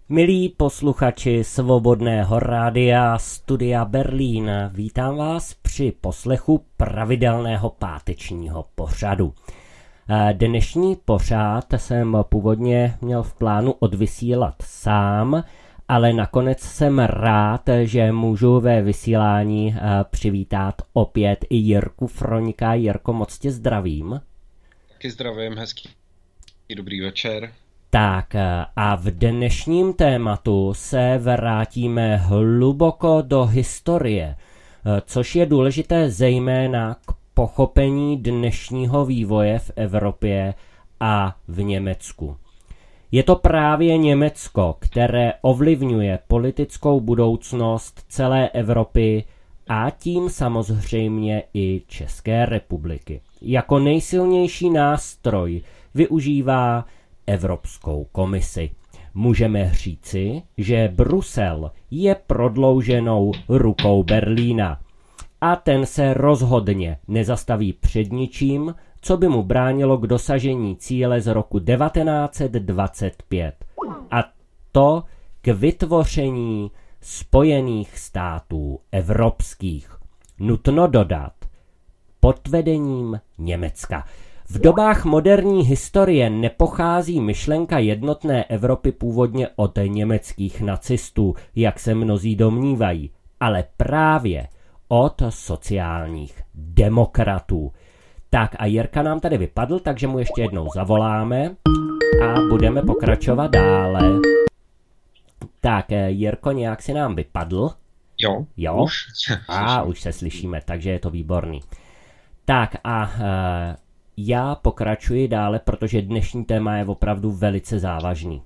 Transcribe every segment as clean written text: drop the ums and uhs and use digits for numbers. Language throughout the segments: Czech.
Milí posluchači Svobodného rádia Studia Berlín, vítám vás při poslechu pravidelného pátečního pořadu. Dnešní pořad jsem původně měl v plánu odvysílat sám, ale nakonec jsem rád, že můžu ve vysílání přivítat opět i Jirku Froňka. Jirko, moc tě zdravím. Taky zdravím, hezký dobrý večer. Tak a v dnešním tématu se vrátíme hluboko do historie, což je důležité zejména k pochopení dnešního vývoje v Evropě a v Německu. Je to právě Německo, které ovlivňuje politickou budoucnost celé Evropy a tím samozřejmě i České republiky. Jako nejsilnější nástroj využívá Evropskou komisi. Můžeme říci, že Brusel je prodlouženou rukou Berlína a ten se rozhodně nezastaví před ničím, co by mu bránilo k dosažení cíle z roku 1925, a to k vytvoření Spojených států evropských. Nutno dodat, pod vedením Německa. V dobách moderní historie nepochází myšlenka jednotné Evropy původně od německých nacistů, jak se mnozí domnívají, ale právě od sociálních demokratů. Tak a Jirka nám tady vypadl, takže mu ještě jednou zavoláme a budeme pokračovat dále. Tak, Jirko, nějak si nám vypadl? Jo? Už se slyšíme, takže je to výborný. Tak a já pokračuji dále, protože dnešní téma je opravdu velice závažný.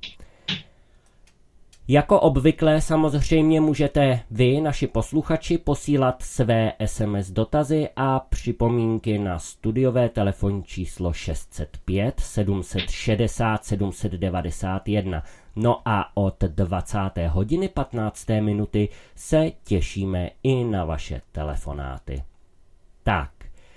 Jako obvykle samozřejmě můžete vy, naši posluchači, posílat své SMS dotazy a připomínky na studiové telefonní číslo 605 760 791. No a od 20. hodiny 15. minuty se těšíme i na vaše telefonáty. Tak.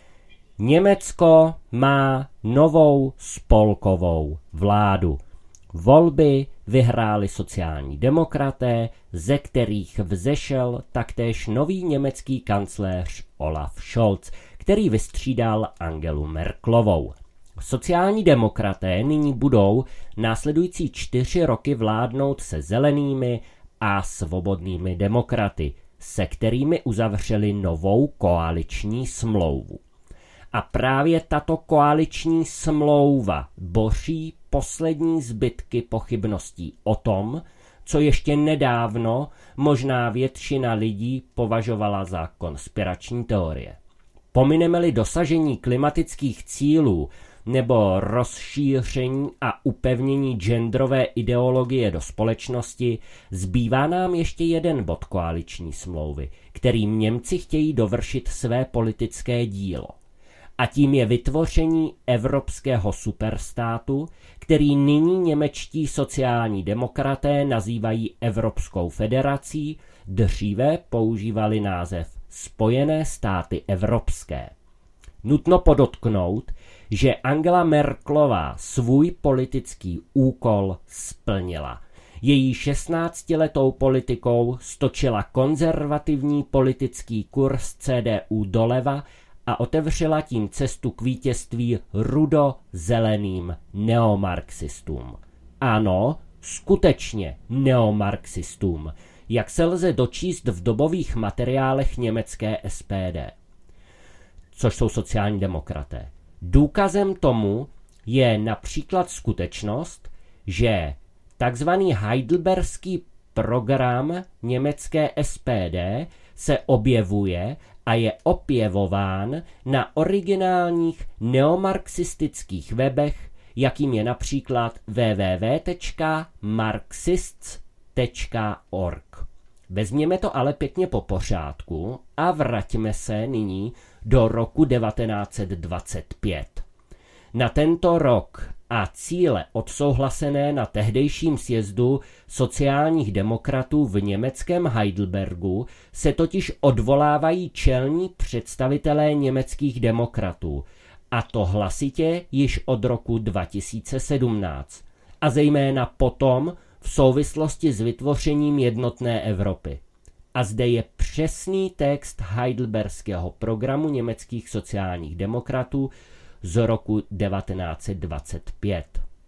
Německo má novou spolkovou vládu. Volby vyhráli sociální demokraté, ze kterých vzešel taktéž nový německý kancléř Olaf Scholz, který vystřídal Angelu Merkelovou. Sociální demokraté nyní budou následující 4 roky vládnout se zelenými a svobodnými demokraty, se kterými uzavřeli novou koaliční smlouvu. A právě tato koaliční smlouva boří poslední zbytky pochybností o tom, co ještě nedávno možná většina lidí považovala za konspirační teorie. Pomineme-li dosažení klimatických cílů nebo rozšíření a upevnění genderové ideologie do společnosti, zbývá nám ještě jeden bod koaliční smlouvy, kterým Němci chtějí dovršit své politické dílo. A tím je vytvoření evropského superstátu, který nyní němečtí sociální demokraté nazývají Evropskou federací, dříve používali název Spojené státy evropské. Nutno podotknout, že Angela Merkelová svůj politický úkol splnila. Její 16letou politikou stočila konzervativní politický kurz CDU doleva a otevřela tím cestu k vítězství rudo-zeleným neomarxistům. Ano, skutečně neomarxistům, jak se lze dočíst v dobových materiálech německé SPD, což jsou sociální demokraté. Důkazem tomu je například skutečnost, že takzvaný heidelberský program německé SPD se objevuje a je opěvován na originálních neomarxistických webech, jakým je například www.marxists.org. Vezměme to ale pěkně po pořádku a vraťme se nyní do roku 1925. Na tento rok a cíle odsouhlasené na tehdejším sjezdu sociálních demokratů v německém Heidelbergu se totiž odvolávají čelní představitelé německých demokratů, a to hlasitě již od roku 2017. A zejména potom v souvislosti s vytvořením jednotné Evropy. A zde je přesný text heidelberského programu německých sociálních demokratů z roku 1925.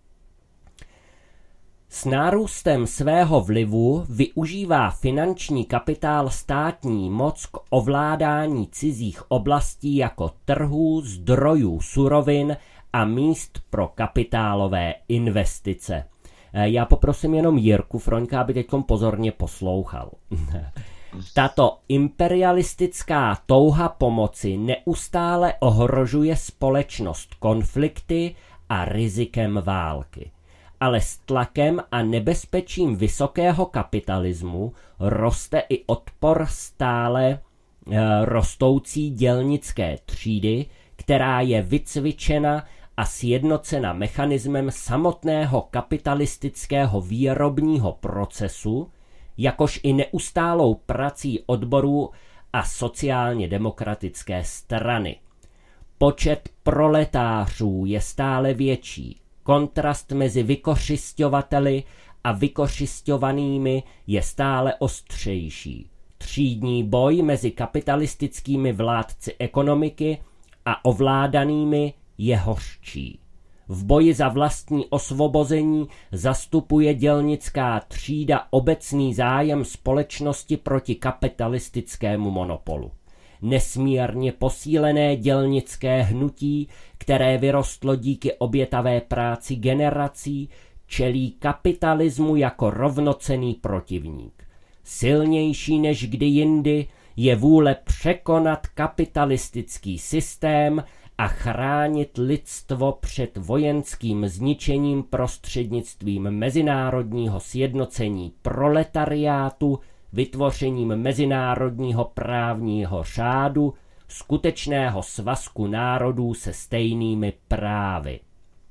S nárůstem svého vlivu využívá finanční kapitál státní moc k ovládání cizích oblastí jako trhů, zdrojů surovin a míst pro kapitálové investice. Já poprosím jenom Jirku Froňka, aby teď pozorně poslouchal. Tato imperialistická touha pomoci neustále ohrožuje společnost konflikty a rizikem války. Ale s tlakem a nebezpečím vysokého kapitalismu roste i odpor stále rostoucí dělnické třídy, která je vycvičena a sjednocena mechanismem samotného kapitalistického výrobního procesu, jakož i neustálou prací odborů a sociálně demokratické strany. Počet proletářů je stále větší. Kontrast mezi vykořisťovateli a vykořisťovanými je stále ostřejší. Třídní boj mezi kapitalistickými vládci ekonomiky a ovládanými je hořčí. V boji za vlastní osvobození zastupuje dělnická třída obecný zájem společnosti proti kapitalistickému monopolu. Nesmírně posílené dělnické hnutí, které vyrostlo díky obětavé práci generací, čelí kapitalismu jako rovnocenný protivník. Silnější než kdy jindy je vůle překonat kapitalistický systém a chránit lidstvo před vojenským zničením prostřednictvím mezinárodního sjednocení proletariátu, vytvořením mezinárodního právního řádu, skutečného svazku národů se stejnými právy.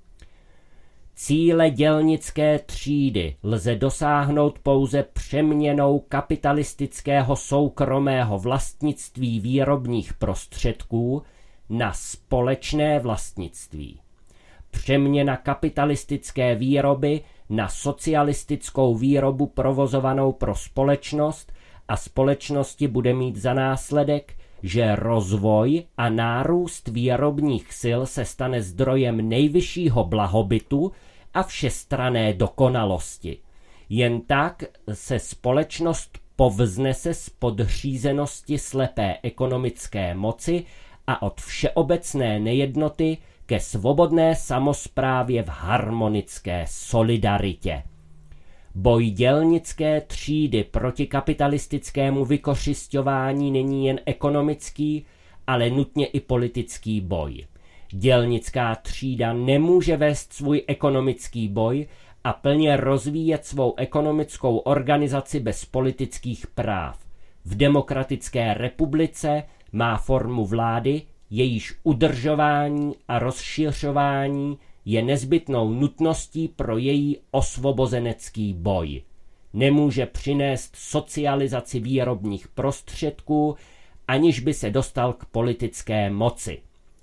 Cíle dělnické třídy lze dosáhnout pouze přeměnou kapitalistického soukromého vlastnictví výrobních prostředků na společné vlastnictví. Přeměna kapitalistické výroby na socialistickou výrobu provozovanou pro společnost a společnosti bude mít za následek, že rozvoj a nárůst výrobních sil se stane zdrojem nejvyššího blahobytu a všestranné dokonalosti. Jen tak se společnost povznese z podřízenosti slepé ekonomické moci a od všeobecné nejednoty ke svobodné samosprávě v harmonické solidaritě. Boj dělnické třídy proti kapitalistickému vykořisťování není jen ekonomický, ale nutně i politický boj. Dělnická třída nemůže vést svůj ekonomický boj a plně rozvíjet svou ekonomickou organizaci bez politických práv. V demokratické republice má formu vlády, jejíž udržování a rozšiřování je nezbytnou nutností pro její osvobozenecký boj. Nemůže přinést socializaci výrobních prostředků, aniž by se dostal k politické moci.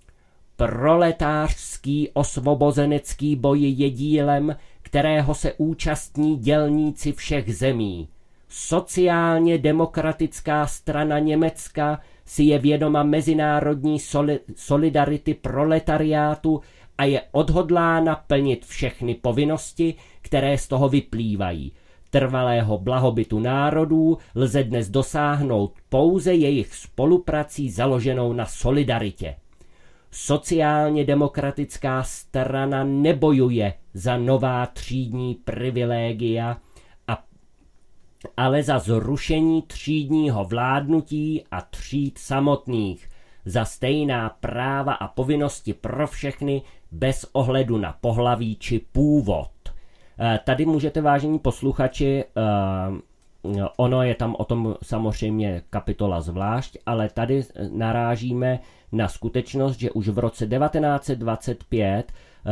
Proletářský osvobozenecký boj je dílem, kterého se účastní dělníci všech zemí. Sociálně demokratická strana Německa si je vědoma mezinárodní solidarity proletariátu a je odhodlána plnit všechny povinnosti, které z toho vyplývají. Trvalého blahobytu národů lze dnes dosáhnout pouze jejich spoluprací založenou na solidaritě. Sociálně demokratická strana nebojuje za nová třídní privilegia, ale za zrušení třídního vládnutí a tříd samotných, za stejná práva a povinnosti pro všechny bez ohledu na pohlaví či původ. Tady můžete, vážení posluchači, ono je tam o tom samozřejmě kapitola zvlášť, ale tady narážíme na skutečnost, že už v roce 1925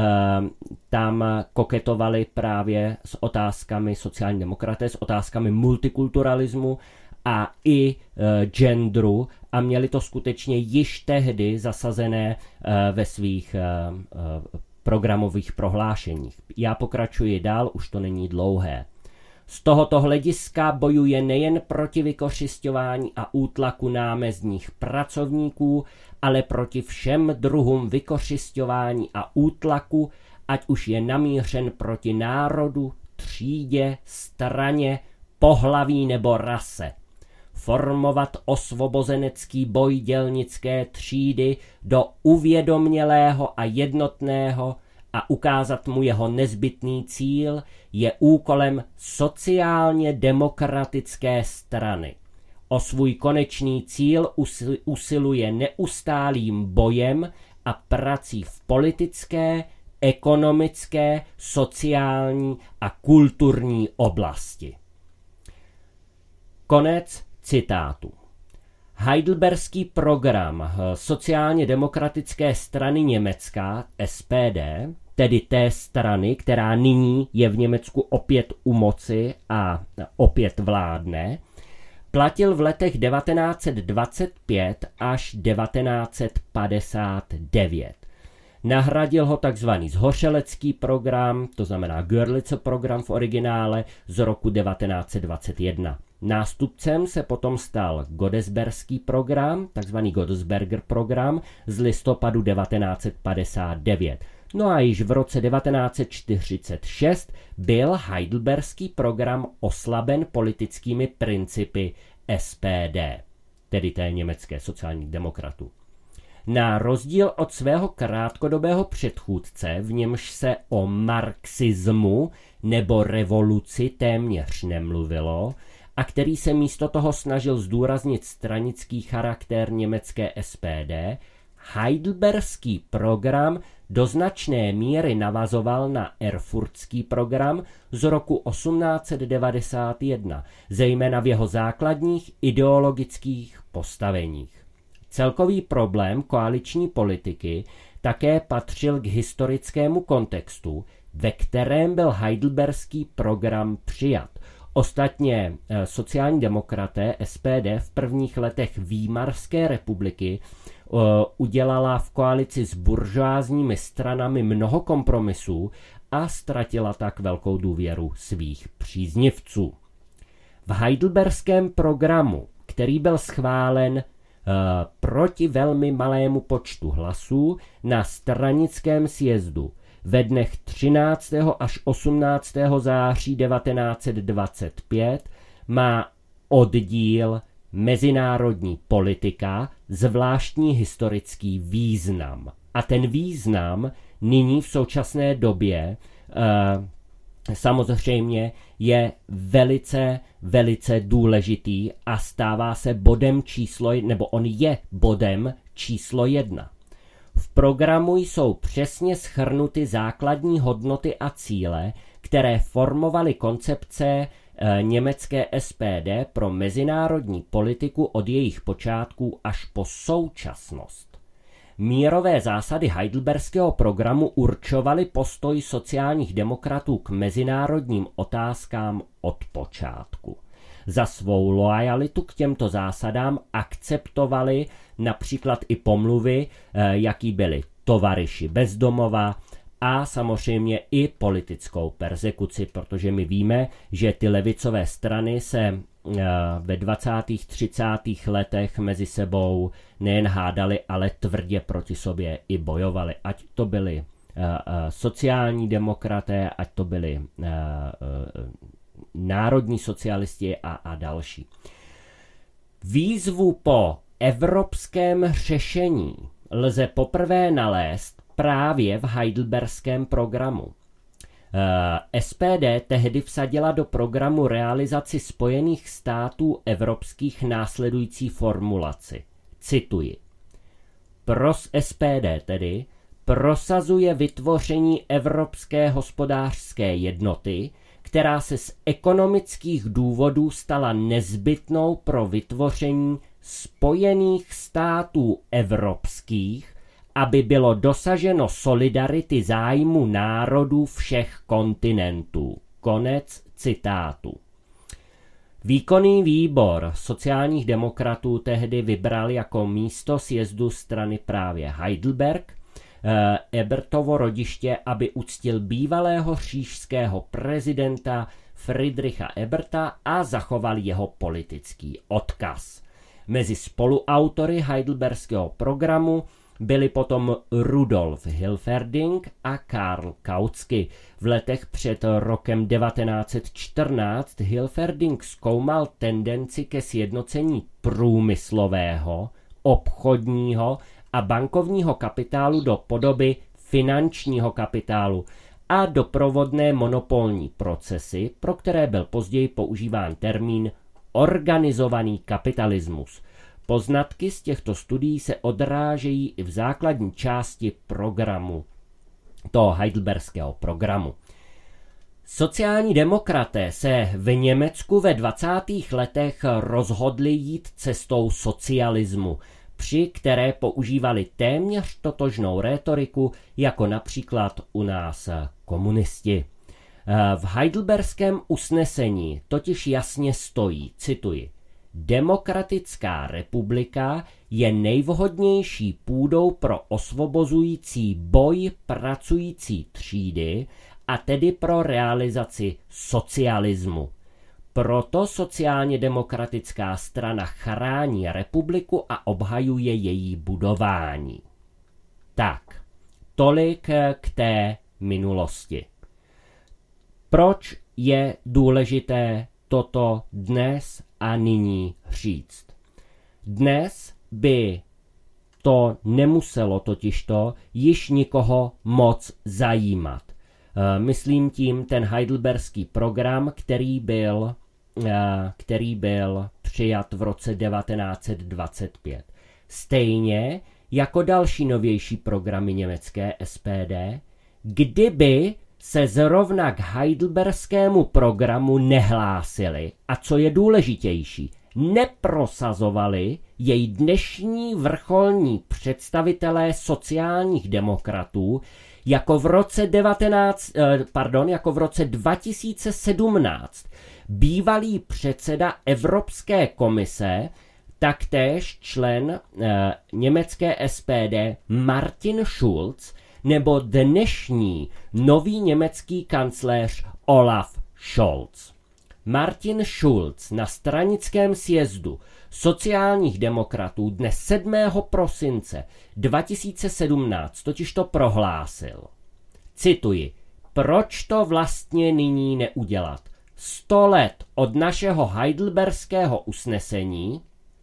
tam koketovali právě s otázkami sociální demokraté, s otázkami multikulturalismu a i genderu a měli to skutečně již tehdy zasazené ve svých programových prohlášeních. Já pokračuji dál, už to není dlouhé. Z tohoto hlediska bojuje nejen proti vykořisťování a útlaku námezdních pracovníků, ale proti všem druhům vykořisťování a útlaku, ať už je namířen proti národu, třídě, straně, pohlaví nebo rase. Formovat osvobozenecký boj dělnické třídy do uvědomělého a jednotného a ukázat mu jeho nezbytný cíl je úkolem sociálně demokratické strany. O svůj konečný cíl usiluje neustálým bojem a prací v politické, ekonomické, sociální a kulturní oblasti. Konec citátu. Heidelberský program sociálně demokratické strany Německa, SPD, tedy té strany, která nyní je v Německu opět u moci a opět vládne, platil v letech 1925 až 1959. Nahradil ho takzvaný zhořelecký program, to znamená Görlitzer program v originále, z roku 1921. Nástupcem se potom stal Godesberský program, takzvaný Godesberger program, z listopadu 1959. No a již v roce 1946 byl Heidelberský program oslaben politickými principy SPD, tedy té německé sociálních demokratů. Na rozdíl od svého krátkodobého předchůdce, v němž se o marxismu nebo revoluci téměř nemluvilo, a který se místo toho snažil zdůraznit stranický charakter německé SPD, Heidelberský program do značné míry navazoval na Erfurtský program z roku 1891, zejména v jeho základních ideologických postaveních. Celkový problém koaliční politiky také patřil k historickému kontextu, ve kterém byl Heidelberský program přijat. Ostatně sociální demokraté SPD v prvních letech Výmarské republiky udělala v koalici s buržoázními stranami mnoho kompromisů a ztratila tak velkou důvěru svých příznivců. V Heidelberském programu, který byl schválen proti velmi malému počtu hlasů na stranickém sjezdu ve dnech 13. až 18. září 1925, má oddíl mezinárodní politika zvláštní historický význam. A ten význam nyní v současné době samozřejmě je velice, velice důležitý a stává se bodem on je bodem číslo 1. V programu jsou přesně shrnuty základní hodnoty a cíle, které formovaly koncepce německé SPD pro mezinárodní politiku od jejich počátků až po současnost. Mírové zásady Heidelberského programu určovaly postoj sociálních demokratů k mezinárodním otázkám od počátku. Za svou loajalitu k těmto zásadám akceptovali například i pomluvy, jaký byli tovaryši bezdomova a samozřejmě i politickou perzekuci, protože my víme, že ty levicové strany se ve 20. 30. letech mezi sebou nejen hádali, ale tvrdě proti sobě i bojovali. Ať to byli sociální demokraté, ať to byli národní socialisti a další. Výzvu po evropském řešení lze poprvé nalézt právě v Heidelberském programu. SPD tehdy vsadila do programu realizaci Spojených států evropských následující formulaci. Cituji. SPD tedy prosazuje vytvoření evropské hospodářské jednoty, která se z ekonomických důvodů stala nezbytnou pro vytvoření Spojených států evropských, aby bylo dosaženo solidarity zájmu národů všech kontinentů. Konec citátu. Výkonný výbor sociálních demokratů tehdy vybral jako místo sjezdu strany právě Heidelberg, Ebertovo rodiště, aby uctil bývalého říšského prezidenta Friedricha Eberta a zachoval jeho politický odkaz. Mezi spoluautory heidelberského programu byli potom Rudolf Hilferding a Karl Kautsky. V letech před rokem 1914 Hilferding zkoumal tendenci ke sjednocení průmyslového, obchodního a bankovního kapitálu do podoby finančního kapitálu a doprovodné monopolní procesy, pro které byl později používán termín organizovaný kapitalismus. Poznatky z těchto studií se odrážejí i v základní části programu, toho heidelberského programu. Sociální demokraté se v Německu ve 20. letech rozhodli jít cestou socialismu, při které používali téměř totožnou rétoriku, jako například u nás komunisti. V heidelberském usnesení totiž jasně stojí, cituji, Demokratická republika je nejvhodnější půdou pro osvobozující boj pracující třídy a tedy pro realizaci socialismu. Proto sociálně demokratická strana chrání republiku a obhajuje její budování. Tak, tolik k té minulosti. Proč je důležité toto dnes a nyní říct? Dnes by to nemuselo totižto již nikoho moc zajímat. Myslím tím ten heidelberský program, který byl přijat v roce 1925. Stejně jako další novější programy německé SPD, kdyby se zrovna k heidelberskému programu nehlásili a co je důležitější, neprosazovali jej dnešní vrcholní představitelé sociálních demokratů, jako v roce 2017 bývalý předseda Evropské komise, taktéž člen německé SPD Martin Schulz, nebo dnešní nový německý kancléř Olaf Scholz. Martin Schulz na stranickém sjezdu sociálních demokratů dne 7. prosince 2017 totiž to prohlásil. Cituji, proč to vlastně nyní neudělat? 100 let od našeho heidelberského usnesení,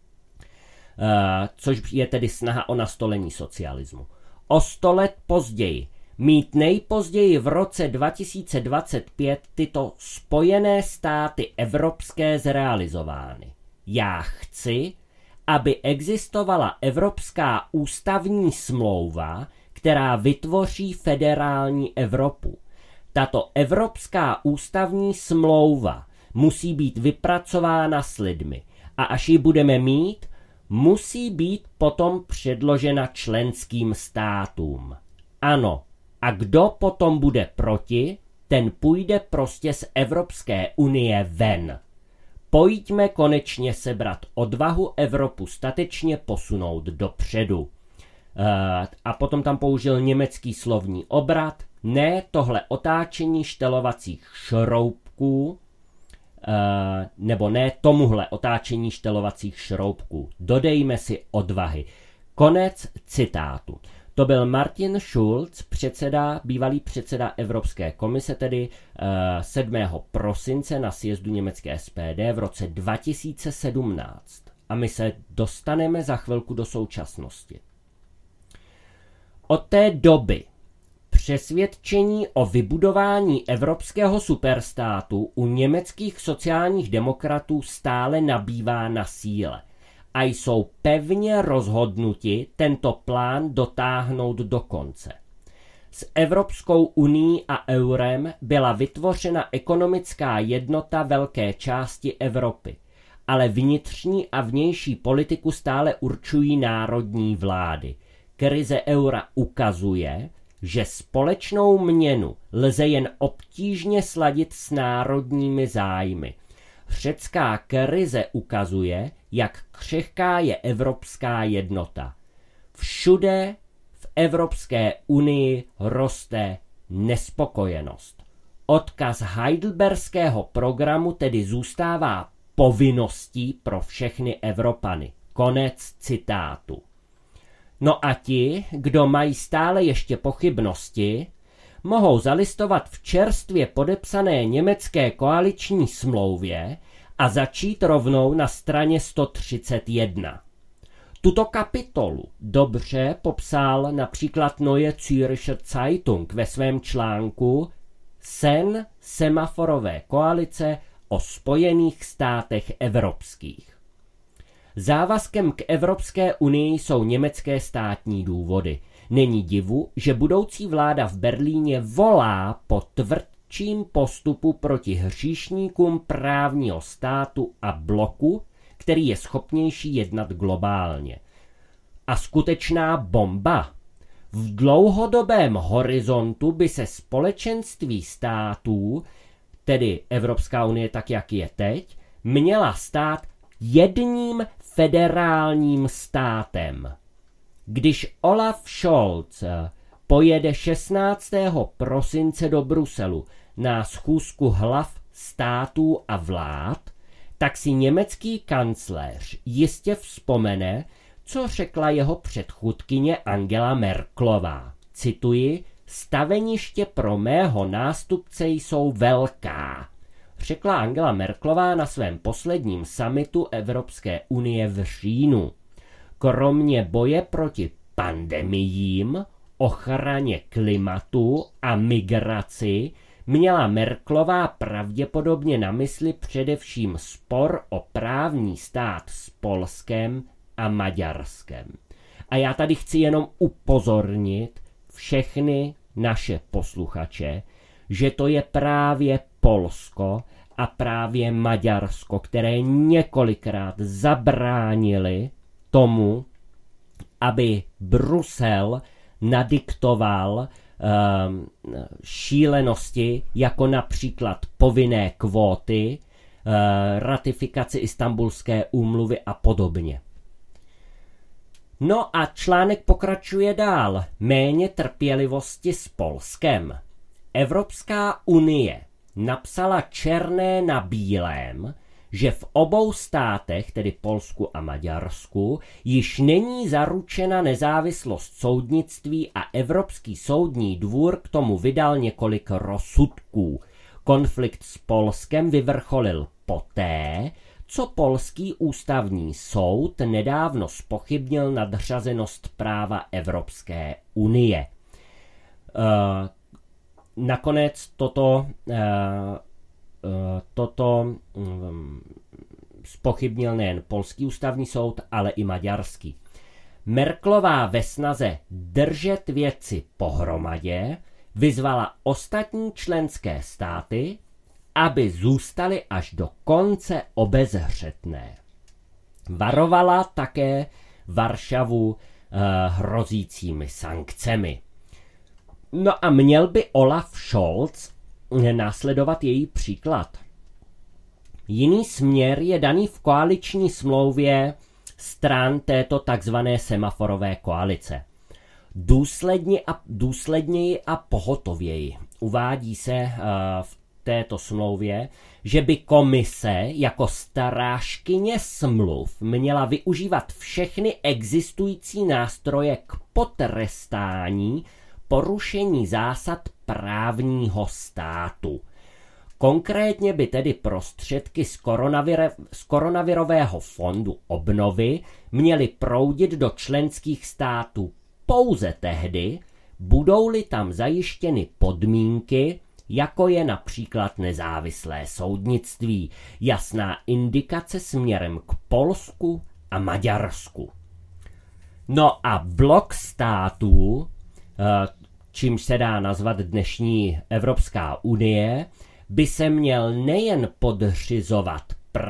což je tedy snaha o nastolení socialismu. O 100 let později, mít nejpozději v roce 2025 tyto Spojené státy evropské zrealizovány. Já chci, aby existovala Evropská ústavní smlouva, která vytvoří federální Evropu. Tato Evropská ústavní smlouva musí být vypracována s lidmi a až ji budeme mít, musí být potom předložena členským státům. Ano, a kdo potom bude proti, ten půjde prostě z Evropské unie ven. Pojďme konečně sebrat odvahu Evropu statečně posunout dopředu. A potom tam použil německý slovní obrat. Ne tohle otáčení štelovacích šroubků, nebo ne tomuhle otáčení štelovacích šroubků. Dodejme si odvahy. Konec citátu. To byl Martin Schulz, bývalý předseda Evropské komise, tedy 7. prosince na sjezdu německé SPD v roce 2017. A my se dostaneme za chvilku do současnosti. Od té doby přesvědčení o vybudování evropského superstátu u německých sociálních demokratů stále nabývá na síle a jsou pevně rozhodnuti tento plán dotáhnout do konce. S Evropskou unií a eurem byla vytvořena ekonomická jednota velké části Evropy, ale vnitřní a vnější politiku stále určují národní vlády. Krize eura ukazuje, že společnou měnu lze jen obtížně sladit s národními zájmy. Řecká krize ukazuje, jak křehká je evropská jednota. Všude v Evropské unii roste nespokojenost. Odkaz heidelberského programu tedy zůstává povinností pro všechny Evropany. Konec citátu. No a ti, kdo mají stále ještě pochybnosti, mohou zalistovat v čerstvě podepsané německé koaliční smlouvě a začít rovnou na straně 131. Tuto kapitolu dobře popsal například Neue Zürcher Zeitung ve svém článku Sen semaforové koalice o Spojených státech evropských. Závazkem k Evropské unii jsou německé státní důvody. Není divu, že budoucí vláda v Berlíně volá po tvrdším postupu proti hříšníkům právního státu a bloku, který je schopnější jednat globálně. A skutečná bomba. V dlouhodobém horizontu by se společenství států, tedy Evropská unie tak, jak je teď, měla stát jedním federálním státem. Když Olaf Scholz pojede 16. prosince do Bruselu na schůzku hlav států a vlád, tak si německý kancléř jistě vzpomene, co řekla jeho předchůdkyně Angela Merkelová. Cituji, staveniště pro mého nástupce jsou velká, řekla Angela Merkelová na svém posledním summitu Evropské unie v říjnu. Kromě boje proti pandemiím, ochraně klimatu a migraci měla Merkelová pravděpodobně na mysli především spor o právní stát s Polskem a Maďarskem. A já tady chci jenom upozornit všechny naše posluchače, že to je právě Polsko a právě Maďarsko, které několikrát zabránili tomu, aby Brusel nadiktoval šílenosti, jako například povinné kvóty, ratifikaci Istanbulské úmluvy a podobně. No a článek pokračuje dál. Méně trpělivosti s Polskem. Evropská unie napsala černé na bílém, že v obou státech, tedy Polsku a Maďarsku, již není zaručena nezávislost soudnictví a Evropský soudní dvůr k tomu vydal několik rozsudků. Konflikt s Polskem vyvrcholil poté, co polský ústavní soud nedávno zpochybnil nadřazenost práva Evropské unie. Nakonec toto zpochybnil nejen polský ústavní soud, ale i maďarský. Merkelová ve snaze držet věci pohromadě vyzvala ostatní členské státy, aby zůstaly až do konce obezřetné. Varovala také Varšavu hrozícími sankcemi. No a měl by Olaf Scholz následovat její příklad. Jiný směr je daný v koaliční smlouvě této takzvané semaforové koalice. Důsledněji a pohotověji uvádí se v této smlouvě, že by komise jako strážkyně smluv měla využívat všechny existující nástroje k potrestání porušení zásad právního státu. Konkrétně by tedy prostředky z koronavirového fondu obnovy měly proudit do členských států pouze tehdy, budou-li tam zajištěny podmínky, jako je například nezávislé soudnictví, jasná indikace směrem k Polsku a Maďarsku. No a blok států, čímž se dá nazvat dnešní Evropská unie, by se měl nejen podřizovat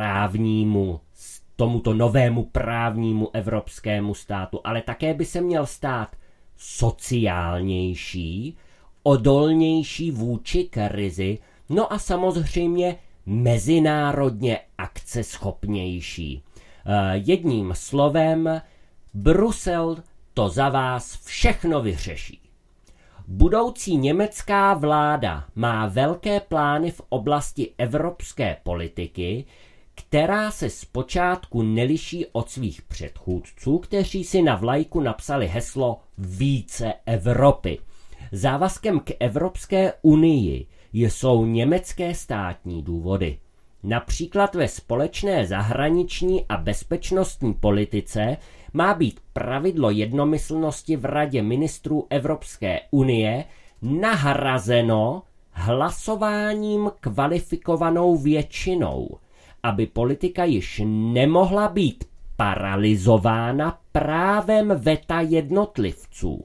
tomuto novému právnímu evropskému státu, ale také by se měl stát sociálnější, odolnější vůči krizi, no a samozřejmě mezinárodně akceschopnější. Jedním slovem, Brusel to za vás všechno vyřeší. Budoucí německá vláda má velké plány v oblasti evropské politiky, která se zpočátku neliší od svých předchůdců, kteří si na vlajku napsali heslo Více Evropy. Závazkem k Evropské unii jsou německé státní důvody. Například ve společné zahraniční a bezpečnostní politice má být pravidlo jednomyslnosti v Radě ministrů Evropské unie nahrazeno hlasováním kvalifikovanou většinou, aby politika již nemohla být paralyzována právem veta jednotlivců.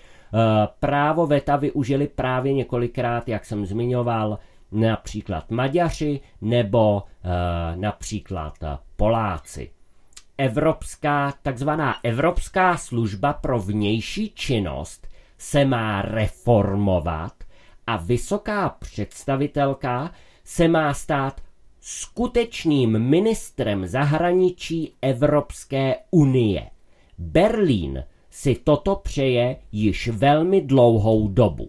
Právo veta využili právě několikrát, jak jsem zmiňoval, například Maďaři nebo například Poláci. Takzvaná Evropská služba pro vnější činnost se má reformovat a vysoká představitelka se má stát skutečným ministrem zahraničí Evropské unie. Berlín si toto přeje již velmi dlouhou dobu.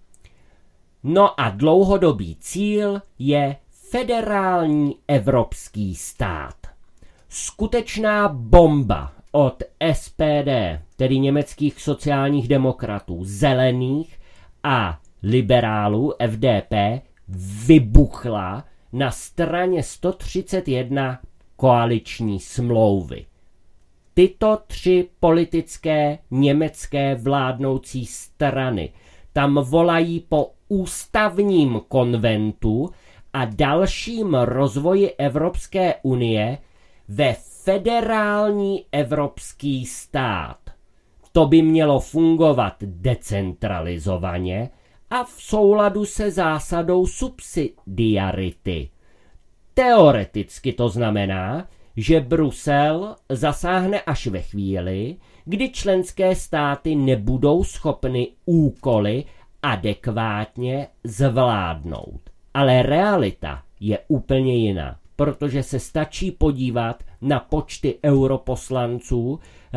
No a dlouhodobý cíl je federální evropský stát. Skutečná bomba od SPD, tedy německých sociálních demokratů, zelených a liberálů FDP, vybuchla na straně 131 koaliční smlouvy. Tyto tři politické německé vládnoucí strany tam volají po ústavním konventu a dalším rozvoji Evropské unie ve federální evropský stát. To by mělo fungovat decentralizovaně a v souladu se zásadou subsidiarity. Teoreticky to znamená, že Brusel zasáhne až ve chvíli, kdy členské státy nebudou schopny úkoly adekvátně zvládnout. Ale realita je úplně jiná, protože se stačí podívat na počty europoslanců,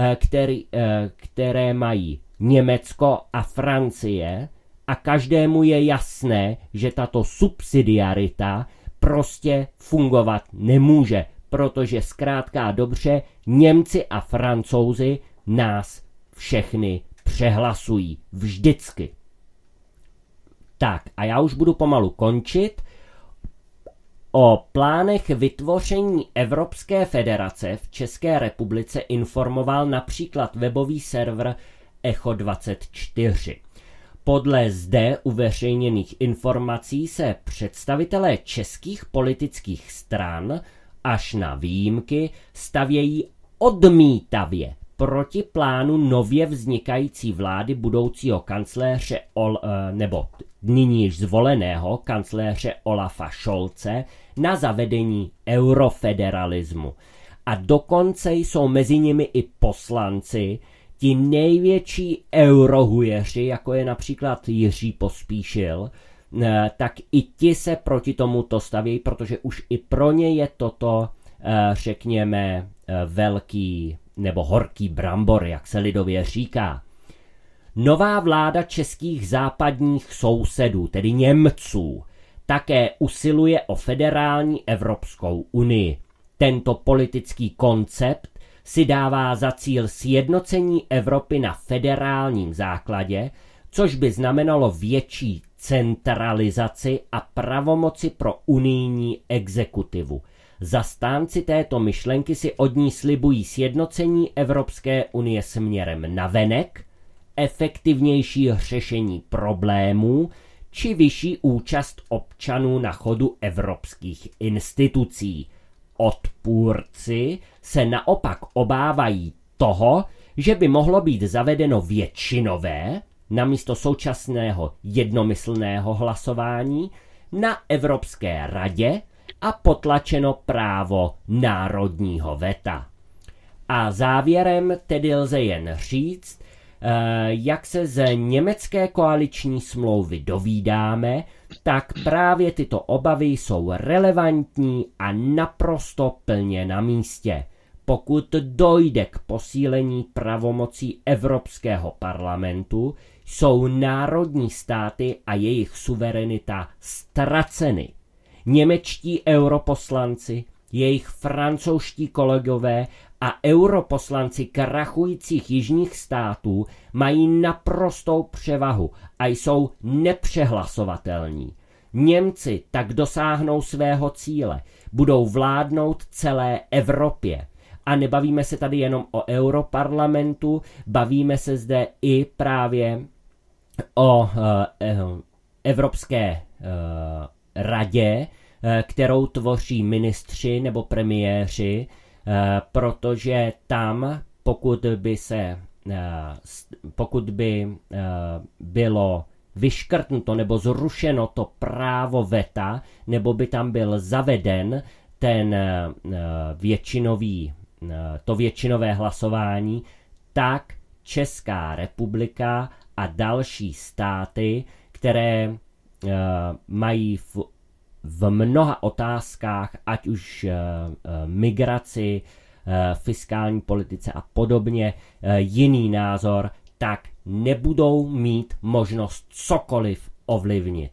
které mají Německo a Francie, a každému je jasné, že tato subsidiarita prostě fungovat nemůže, protože zkrátka dobře Němci a Francouzi nás všechny přehlasují vždycky. Tak a já už budu pomalu končit. O plánech vytvoření Evropské federace v České republice informoval například webový server Echo24. Podle zde uveřejněných informací se představitelé českých politických stran až na výjimky stavějí odmítavě proti plánu nově vznikající vlády budoucího kancléře nebo nyní již zvoleného kancléře Olafa Scholze na zavedení eurofederalismu. A dokonce jsou mezi nimi i poslanci, ti největší eurohujeři, jako je například Jiří Pospíšil, tak i ti se proti tomuto stavějí, protože už i pro ně je toto, řekněme, velký nebo horký brambor, jak se lidově říká. Nová vláda českých západních sousedů, tedy Němců, také usiluje o federální Evropskou unii. Tento politický koncept si dává za cíl sjednocení Evropy na federálním základě, což by znamenalo větší centralizaci a pravomoci pro unijní exekutivu. Zastánci této myšlenky si od ní slibují sjednocení Evropské unie směrem navenek, efektivnější řešení problémů či vyšší účast občanů na chodu evropských institucí. Odpůrci se naopak obávají toho, že by mohlo být zavedeno většinové, namísto současného jednomyslného hlasování, na Evropské radě a potlačeno právo národního veta. A závěrem tedy lze jen říct, jak se z německé koaliční smlouvy dovídáme, tak právě tyto obavy jsou relevantní a naprosto plně na místě. pokud dojde k posílení pravomocí Evropského parlamentu, jsou národní státy a jejich suverenita ztraceny. Němečtí europoslanci, jejich francouzští kolegové a europoslanci krachujících jižních států mají naprostou převahu a jsou nepřehlasovatelní. Němci tak dosáhnou svého cíle, budou vládnout celé Evropě. A nebavíme se tady jenom o europarlamentu, bavíme se zde i právě o Evropské radě, kterou tvoří ministři nebo premiéři, protože tam, pokud by bylo vyškrtnuto nebo zrušeno to právo veta, nebo by tam byl zaveden to většinové hlasování, tak Česká republika a další státy, které mají v mnoha otázkách, ať už migraci, fiskální politice a podobně, jiný názor, tak nebudou mít možnost cokoliv ovlivnit.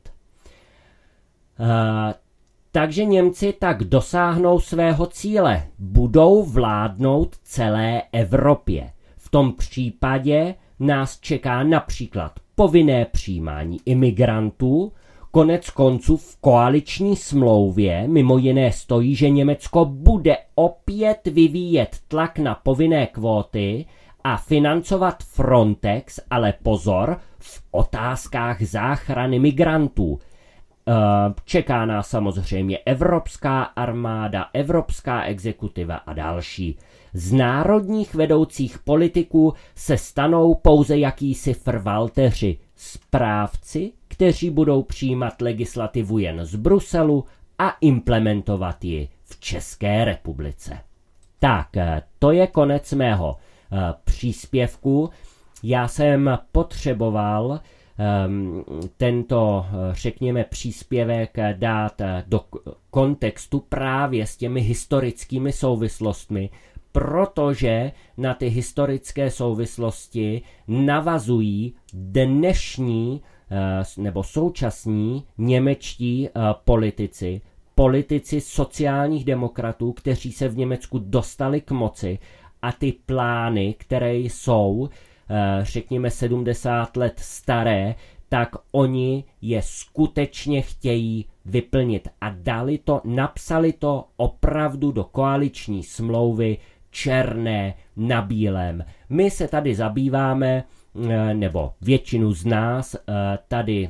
Takže Němci tak dosáhnou svého cíle. Budou vládnout celé Evropě. V tom případě nás čeká například povinné přijímání imigrantů. Konec konců v koaliční smlouvě mimo jiné stojí, že Německo bude opět vyvíjet tlak na povinné kvóty a financovat Frontex, ale pozor, v otázkách záchrany migrantů. Čeká nás samozřejmě Evropská armáda, Evropská exekutiva a další. Z národních vedoucích politiků se stanou pouze jakýsi frvalteři, správci, kteří budou přijímat legislativu jen z Bruselu a implementovat ji v České republice. Tak, to je konec mého příspěvku. Já jsem potřeboval tento, řekněme, příspěvek dát do kontextu právě s těmi historickými souvislostmi, protože na ty historické souvislosti navazují dnešní nebo současní němečtí politici sociálních demokratů, kteří se v Německu dostali k moci, a ty plány, které jsou, řekněme, 70 let staré, tak oni je skutečně chtějí vyplnit a napsali to opravdu do koaliční smlouvy černé na bílém. My se tady zabýváme, nebo většinu z nás tady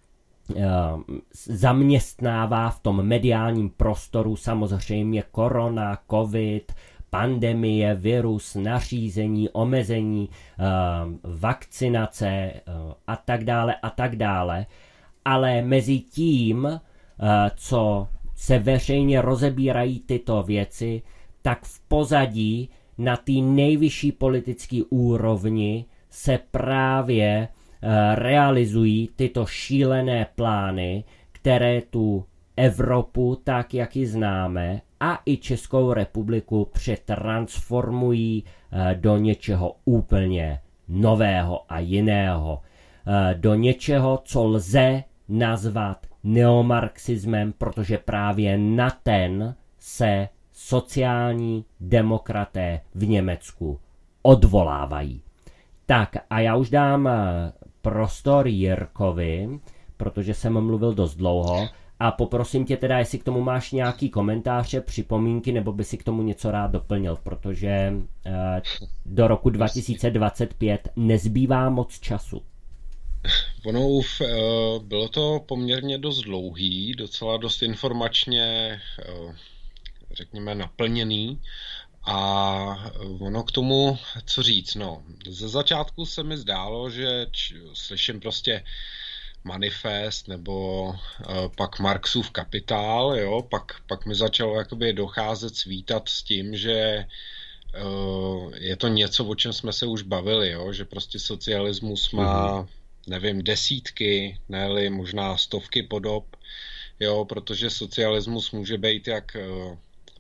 zaměstnává v tom mediálním prostoru samozřejmě korona, covid, pandemie, virus, nařízení, omezení, vakcinace a tak dále. Ale mezi tím, co se veřejně rozebírají tyto věci, tak v pozadí na té nejvyšší politické úrovni se právě realizují tyto šílené plány, které tu Evropu, tak jak ji známe, a i Českou republiku přetransformují do něčeho úplně nového a jiného. Do něčeho, co lze nazvat neomarxismem, protože právě na ten se sociální demokraté v Německu odvolávají. Tak a já už dám prostor Jirkovi, protože jsem mluvil dost dlouho, a poprosím tě teda, jestli k tomu máš nějaký komentáře, připomínky, nebo by si k tomu něco rád doplnil, protože do roku 2025 nezbývá moc času. Ono bylo to poměrně dost dlouhý, docela dost informačně, řekněme, naplněný. A ono k tomu, co říct, no, ze začátku se mi zdálo, že slyším prostě manifest nebo pak Marxův Kapitál, jo, pak mi začalo jakoby docházet svítat s tím, že je to něco, o čem jsme se už bavili, jo, že prostě socialismus má, nevím, desítky, ne-li možná stovky podob, jo, protože socialismus může být jak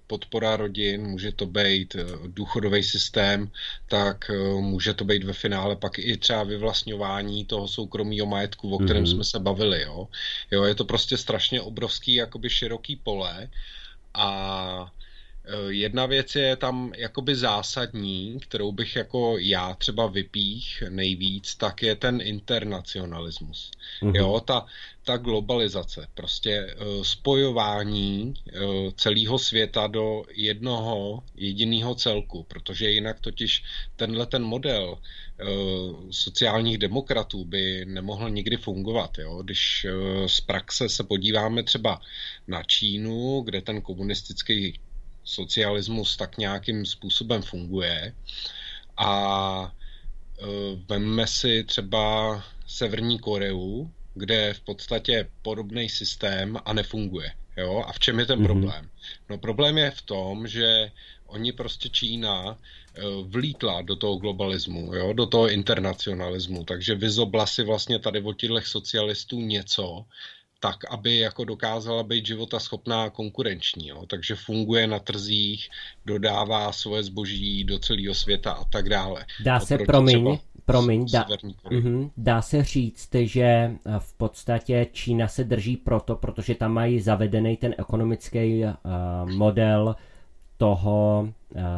podpora rodin, může to být důchodový systém, tak může to být ve finále pak i třeba vyvlastňování toho soukromého majetku, o kterém jsme se bavili. Jo, je to prostě strašně obrovský, jakoby široký pole a jedna věc je tam jakoby zásadní, kterou bych jako já třeba vypích nejvíc, tak je ten internacionalismus. Jo, ta globalizace, prostě spojování celého světa do jednoho jediného celku, protože jinak totiž ten model sociálních demokratů by nemohl nikdy fungovat. Jo? Když z praxe se podíváme třeba na Čínu, kde ten komunistický socialismus tak nějakým způsobem funguje a vemme si třeba Severní Koreu, kde je v podstatě podobný systém a nefunguje. Jo? A v čem je ten problém? No problém je v tom, že oni prostě Čína vlítla do toho globalismu, jo? Do toho internacionalismu, takže vyzobla si vlastně tady od těchto socialistů něco, tak, aby jako dokázala být životaschopná a konkurenční. Jo? Takže funguje na trzích, dodává svoje zboží do celého světa a tak dále. Dá se, dá se říct, že v podstatě Čína se drží protože tam mají zavedený ten ekonomický model toho,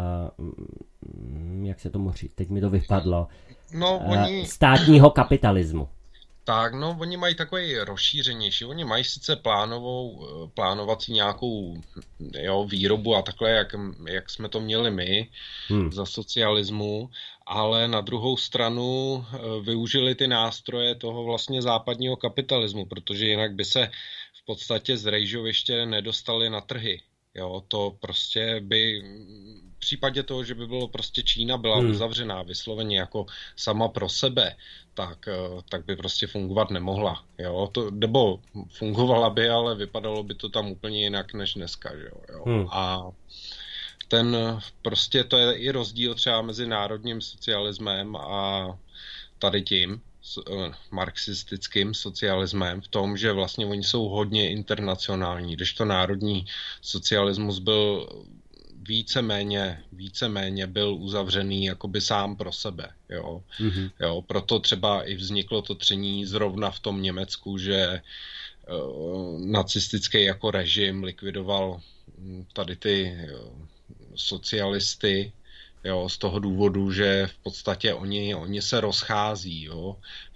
jak se tomu říct, teď mi to vypadlo, státního kapitalismu. Tak, no, oni mají takový rozšířenější. Oni mají sice plánovací nějakou výrobu a takhle, jak jsme to měli my za socialismu, ale na druhou stranu využili ty nástroje toho vlastně západního kapitalismu, protože jinak by se v podstatě z rejžoviště nedostali na trhy. Jo, to prostě by v případě toho, že by bylo prostě Čína byla uzavřená vysloveně jako sama pro sebe, tak by prostě fungovat nemohla. Jo, nebo fungovala by, ale vypadalo by to tam úplně jinak než dneska. Jo. A prostě to je i rozdíl třeba mezi národním socialismem a tady tím marxistickým socialismem v tom, že vlastně oni jsou hodně internacionální, když to národní socialismus byl víceméně byl uzavřený jakoby sám pro sebe. Jo. Jo, proto třeba i vzniklo to tření zrovna v tom Německu, že nacistický jako režim likvidoval tady ty socialisty, jo, z toho důvodu, že v podstatě oni se rozchází, jo,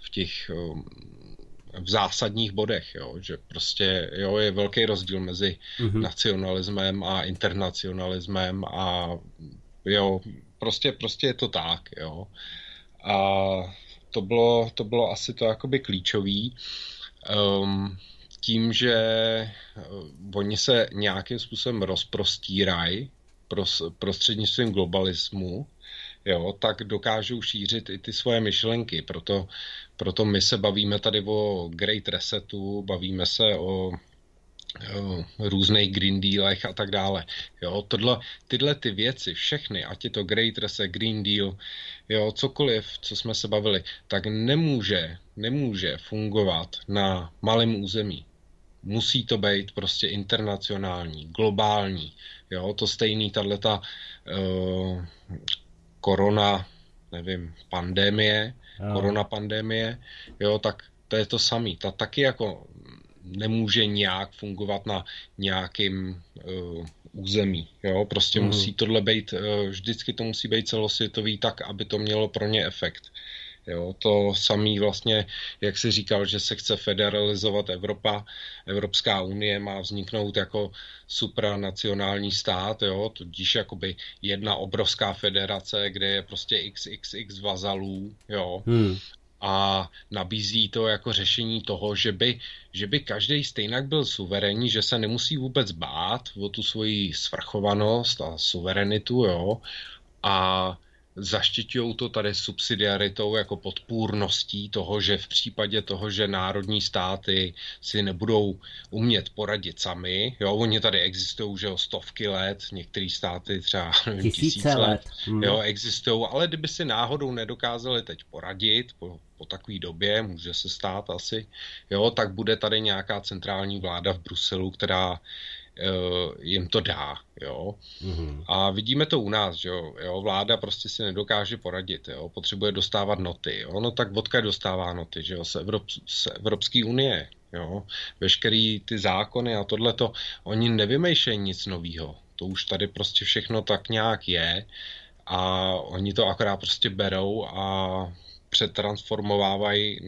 v zásadních bodech, jo, že prostě je velký rozdíl mezi nacionalismem a internacionalismem a prostě je to tak, jo. A to bylo asi to jakoby klíčový. Tím, že oni se nějakým způsobem rozprostírají prostřednictvím globalismu, jo, tak dokážou šířit i ty svoje myšlenky. Proto my se bavíme tady o Great Resetu, bavíme se o různých Green Dealech a tak dále. Jo, tyhle ty věci, všechny, ať je to Great Reset, Green Deal, jo, cokoliv, co jsme se bavili, tak nemůže fungovat na malém území. Musí to být prostě internacionální, globální. Jo, to stejný, tato koronapandemie, jo, tak to je to samý. Ta taky jako nemůže nějak fungovat na nějakým území. Jo, prostě musí tohle být, vždycky to musí být celosvětový tak, aby to mělo pro ně efekt. Jo, to samý vlastně, jak jsi říkal, že se chce federalizovat Evropská unie má vzniknout jako supranacionální stát, jo, tudíž jakoby jedna obrovská federace, kde je prostě XXX vazalů, jo. A nabízí to jako řešení toho, že by každý stejnak byl suverénní, že se nemusí vůbec bát o tu svoji svrchovanost a suverenitu, jo, a zaštiťují to tady subsidiaritou jako podpůrností toho, že v případě toho, že národní státy si nebudou umět poradit sami, jo, oni tady existují, že stovky let, některé státy třeba tisíce let, jo, existují, ale kdyby si náhodou nedokázali teď poradit po takové době, může se stát asi, jo, tak bude tady nějaká centrální vláda v Bruselu, která jim to dá, jo. Mhm. A vidíme to u nás, že jo, vláda prostě si nedokáže poradit, jo, potřebuje dostávat noty, jo, no tak odkud dostává noty, že jo, z Evropské unie, jo, veškerý ty zákony a tohleto, oni nevymýšlejí nic novýho, to už tady prostě všechno tak nějak je a oni to akorát prostě berou a přetransformovávají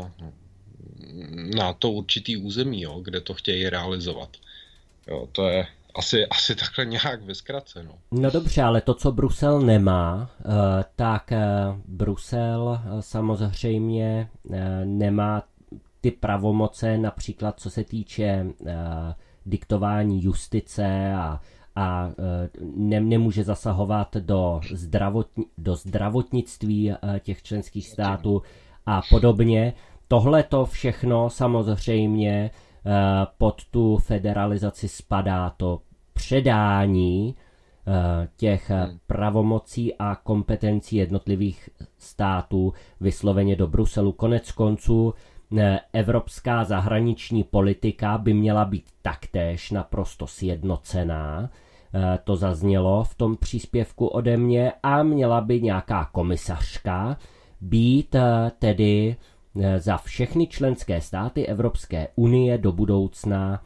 na to určitý území, jo, kde to chtějí realizovat. Jo, to je asi takhle nějak ve zkratce, no. No dobře, ale to, co Brusel nemá, tak Brusel samozřejmě nemá ty pravomoce, například co se týče diktování justice a nemůže zasahovat do zdravotnictví těch členských států a podobně. Tohle to všechno samozřejmě pod tu federalizaci spadá, to předání těch pravomocí a kompetencí jednotlivých států vysloveně do Bruselu. Konec konců evropská zahraniční politika by měla být taktéž naprosto sjednocená. To zaznělo v tom příspěvku ode mě a měla by nějaká komisařka být tedy za všechny členské státy Evropské unie do budoucna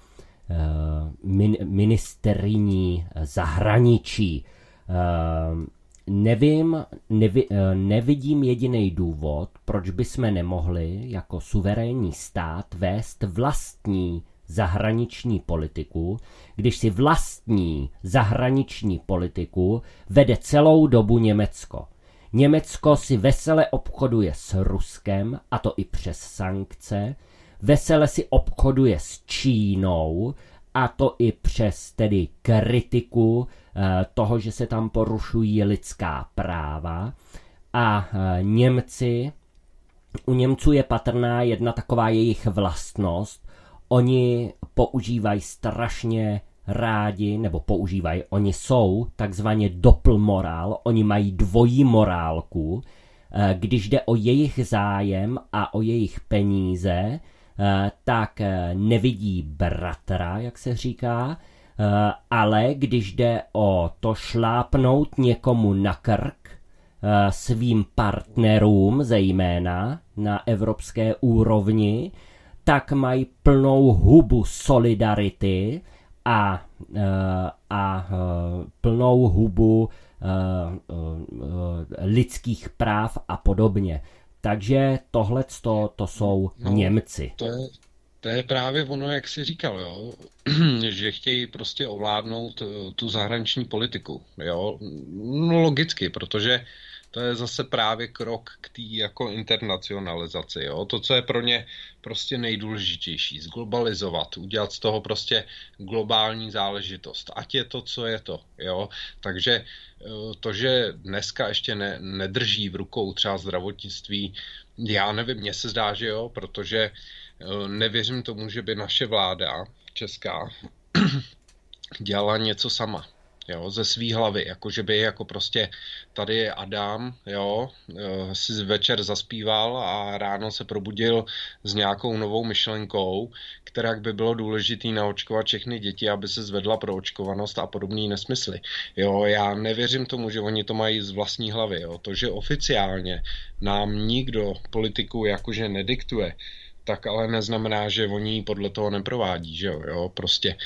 ministryní zahraničí. Nevidím jediný důvod, proč bychom nemohli jako suverénní stát vést vlastní zahraniční politiku, když si vlastní zahraniční politiku vede celou dobu Německo. Německo si vesele obchoduje s Ruskem, a to i přes sankce, vesele si obchoduje s Čínou, a to i přes tedy kritiku toho, že se tam porušují lidská práva. A u Němců je patrná jedna taková jejich vlastnost. Oni používají strašně rádi, oni jsou takzvaně doppelmorál, oni mají dvojí morálku, když jde o jejich zájem a o jejich peníze, tak nevidí bratra, jak se říká, ale když jde o to šlápnout někomu na krk, svým partnerům zejména na evropské úrovni, tak mají plnou hubu solidarity a plnou hubu lidských práv a podobně. Takže tohleto to jsou Němci. To je právě ono, jak jsi říkal, jo? Že chtějí prostě ovládnout tu zahraniční politiku. Jo? No logicky, protože to je zase právě krok k té jako internacionalizaci. Jo? To, co je pro ně prostě nejdůležitější, zglobalizovat, udělat z toho prostě globální záležitost. Ať je to, co je to. Jo? Takže to, že dneska ještě nedrží v rukou třeba zdravotnictví, já nevím, mně se zdá, že jo, protože nevěřím tomu, že by naše vláda česká dělala něco sama. Jo, ze svý hlavy, jakože by jako prostě tady je Adam, jo, si večer zaspíval a ráno se probudil s nějakou novou myšlenkou, která by bylo důležitý naočkovat všechny děti, aby se zvedla proočkovanost a podobný nesmysly. Jo, já nevěřím tomu, že oni to mají z vlastní hlavy, jo, to, že oficiálně nám nikdo politiku jakože nediktuje, tak ale neznamená, že oni podle toho neprovádí, že jo, prostě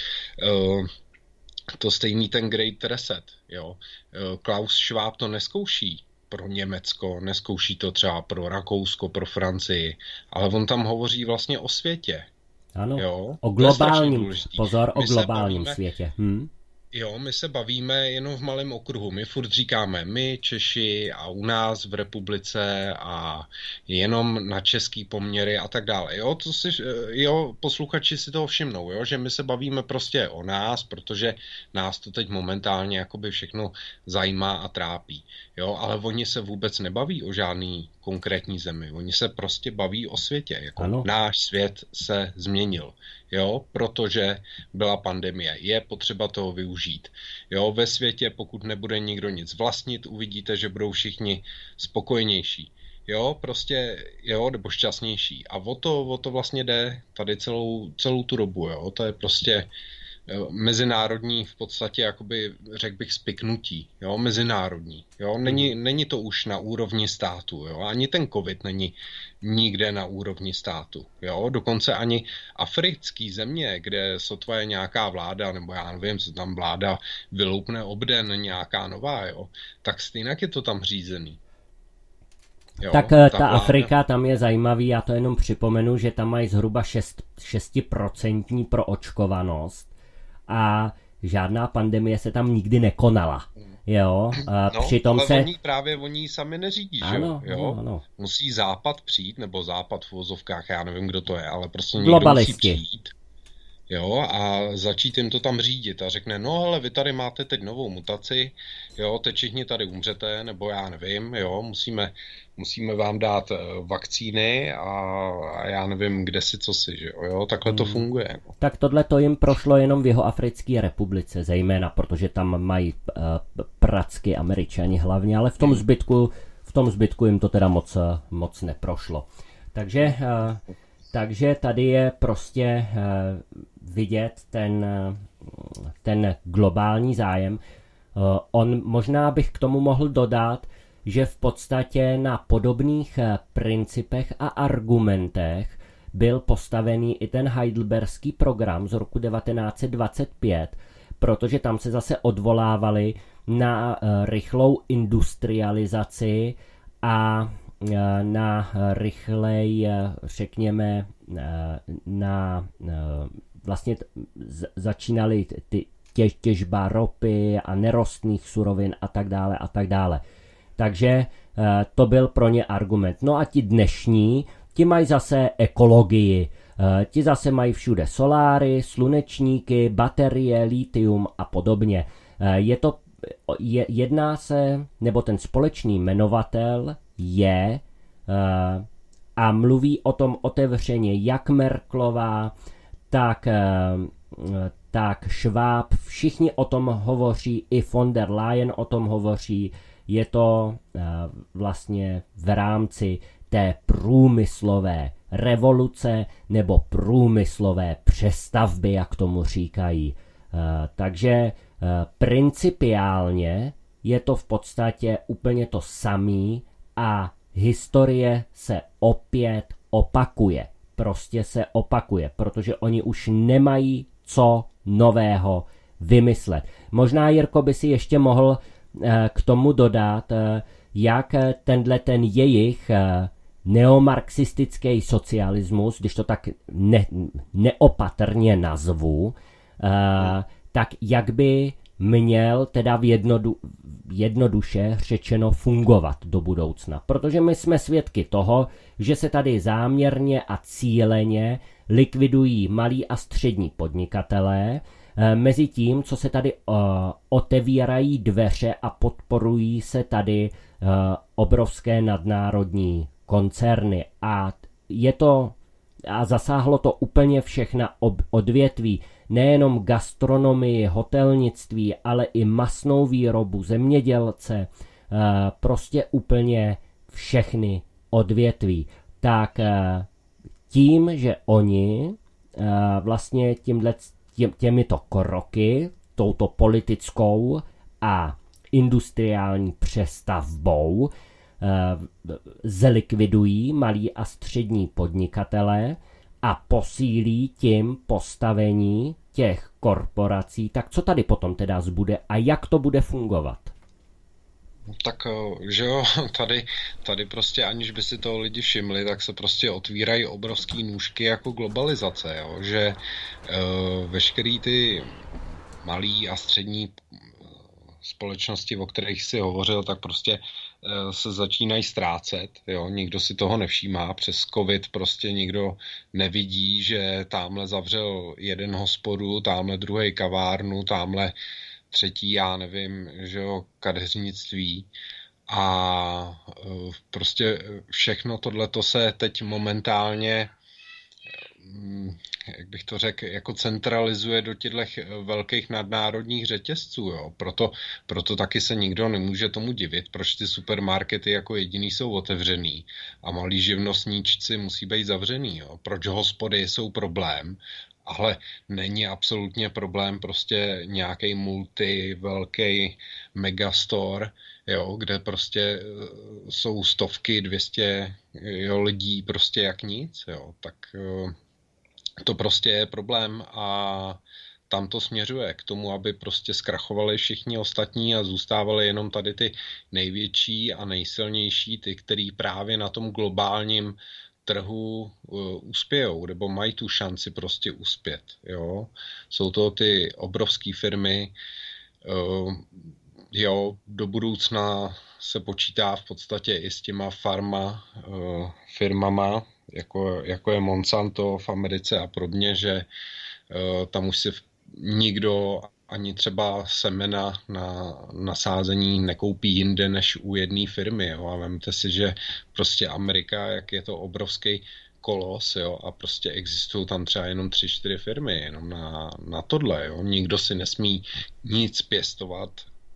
to stejný ten Great Reset, jo. Klaus Schwab to neskouší pro Německo, neskouší to třeba pro Rakousko, pro Francii, ale on tam hovoří vlastně o světě. Ano, jo? o globálním, o globálním světě. Jo, my se bavíme jenom v malém okruhu. My furt říkáme my, Češi a u nás v republice a jenom na český poměry a tak dále. Jo, posluchači si toho všimnou, jo, že my se bavíme prostě o nás, protože nás to teď momentálně jakoby všechno zajímá a trápí. Jo, ale oni se vůbec nebaví o žádný konkrétní zemi. Oni se prostě baví o světě. Jako náš svět se změnil. Jo, protože byla pandemie. Je potřeba toho využít. Jo, ve světě, pokud nebude nikdo nic vlastnit, uvidíte, že budou všichni spokojnější. Jo, prostě, jo, nebo šťastnější. A o to vlastně jde tady celou tu dobu, jo. To je prostě mezinárodní v podstatě, jakoby, řekl bych, spiknutí, jo, mezinárodní, jo, není to už na úrovni státu, jo, ani ten covid není nikde na úrovni státu, jo, dokonce ani africký země, kde sotva je nějaká vláda, nebo já nevím, co tam vláda vyloupne obden nějaká nová, jo, tak stejně je to tam řízený. Jo, tak ta Afrika, tam je zajímavý, já to jenom připomenu, že tam mají zhruba 6% proočkovanost a žádná pandemie se tam nikdy nekonala. Jo, přitom ale oni sami neřídí, ano, že jo? Ano. Musí Západ přijít, nebo Západ v uvozovkách, já nevím, kdo to je, ale prostě někdo musí přijít. Jo, a začít jim to tam řídit a řekne, no hele, vy tady máte teď novou mutaci, jo, teď všichni tady umřete, nebo já nevím, jo, musíme vám dát vakcíny a já nevím, kde si, co si, že jo, takhle to funguje. No. Tak tohle to jim prošlo jenom v Jihoafrické republice, zejména, protože tam mají pracky Američani hlavně, ale v tom zbytku jim to teda moc neprošlo. Takže tady je prostě vidět ten globální zájem. Možná bych k tomu mohl dodat, že v podstatě na podobných principech a argumentech byl postavený i ten Heidelberský program z roku 1925, protože tam se zase odvolávali na rychlou industrializaci a na rychlej, řekněme, vlastně začínaly těžba ropy a nerostných surovin a tak dále a tak dále. Takže to byl pro ně argument. No a ti dnešní, ti mají zase ekologii. Ti zase mají všude soláry, slunečníky, baterie, litium a podobně. Jedná se, nebo ten společný jmenovatel je a mluví o tom otevřeně jak Merkelová, tak Schwab, všichni o tom hovoří, i von der Leyen o tom hovoří, je to vlastně v rámci té průmyslové revoluce nebo průmyslové přestavby, jak tomu říkají. Takže principiálně je to v podstatě úplně to samé a historie se opět opakuje. Prostě se opakuje, protože oni už nemají co nového vymyslet. Možná, Jirko, by si ještě mohl k tomu dodat, jak ten jejich neomarxistický socialismus, když to tak neopatrně nazvu, tak jak by měl teda jednoduše řečeno fungovat do budoucna. Protože my jsme svědky toho, že se tady záměrně a cíleně likvidují malí a střední podnikatelé, mezi tím, co se tady otevírají dveře a podporují se tady obrovské nadnárodní koncerny. A zasáhlo to úplně všechna odvětví, nejenom gastronomii, hotelnictví, ale i masnou výrobu, zemědělce, prostě úplně všechny odvětví. Tak tím, že oni vlastně těmito kroky, touto politickou a industriální přestavbou zlikvidují malí a střední podnikatele a posílí tím postavení těch korporací, tak co tady potom teda zbude a jak to bude fungovat? Tak, že jo, tady prostě aniž by si toho lidi všimli, tak se prostě otvírají obrovský nůžky jako globalizace, jo, že veškerý ty malý a střední společnosti, o kterých si hovořil, tak prostě se začínají ztrácet, jo, nikdo si toho nevšímá, přes covid prostě nikdo nevidí, že tamhle zavřel jeden hospodu, tamhle druhej kavárnu, tamhle třetí, já nevím, že jo, kadeřnictví a prostě všechno tohleto se teď momentálně, jak bych to řekl, jako centralizuje do těchto velkých nadnárodních řetězců, jo. Proto taky se nikdo nemůže tomu divit, proč ty supermarkety jako jediný jsou otevřený a malí živnostníčci musí být zavřený, jo. Proč hospody jsou problém ale není absolutně problém prostě nějaký velký megastore, jo, kde prostě jsou stovky, 200 jo, lidí prostě jak nic, jo, tak to prostě je problém a tam to směřuje k tomu, aby prostě zkrachovali všichni ostatní a zůstávali jenom tady ty největší a nejsilnější, ty, který právě na tom globálním trhu uspějou, nebo mají tu šanci prostě uspět. Jo? Jsou to ty obrovské firmy, jo, do budoucna se počítá v podstatě i s těma firmama, jako je Monsanto v Americe a podobně, že tam už si nikdo ani třeba semena na nasázení nekoupí jinde než u jedné firmy. Jo? A vemte si, že prostě Amerika, jak je to obrovský kolos, jo? A prostě existují tam třeba jenom 3-4 firmy, jenom na tohle. Jo? Nikdo si nesmí nic pěstovat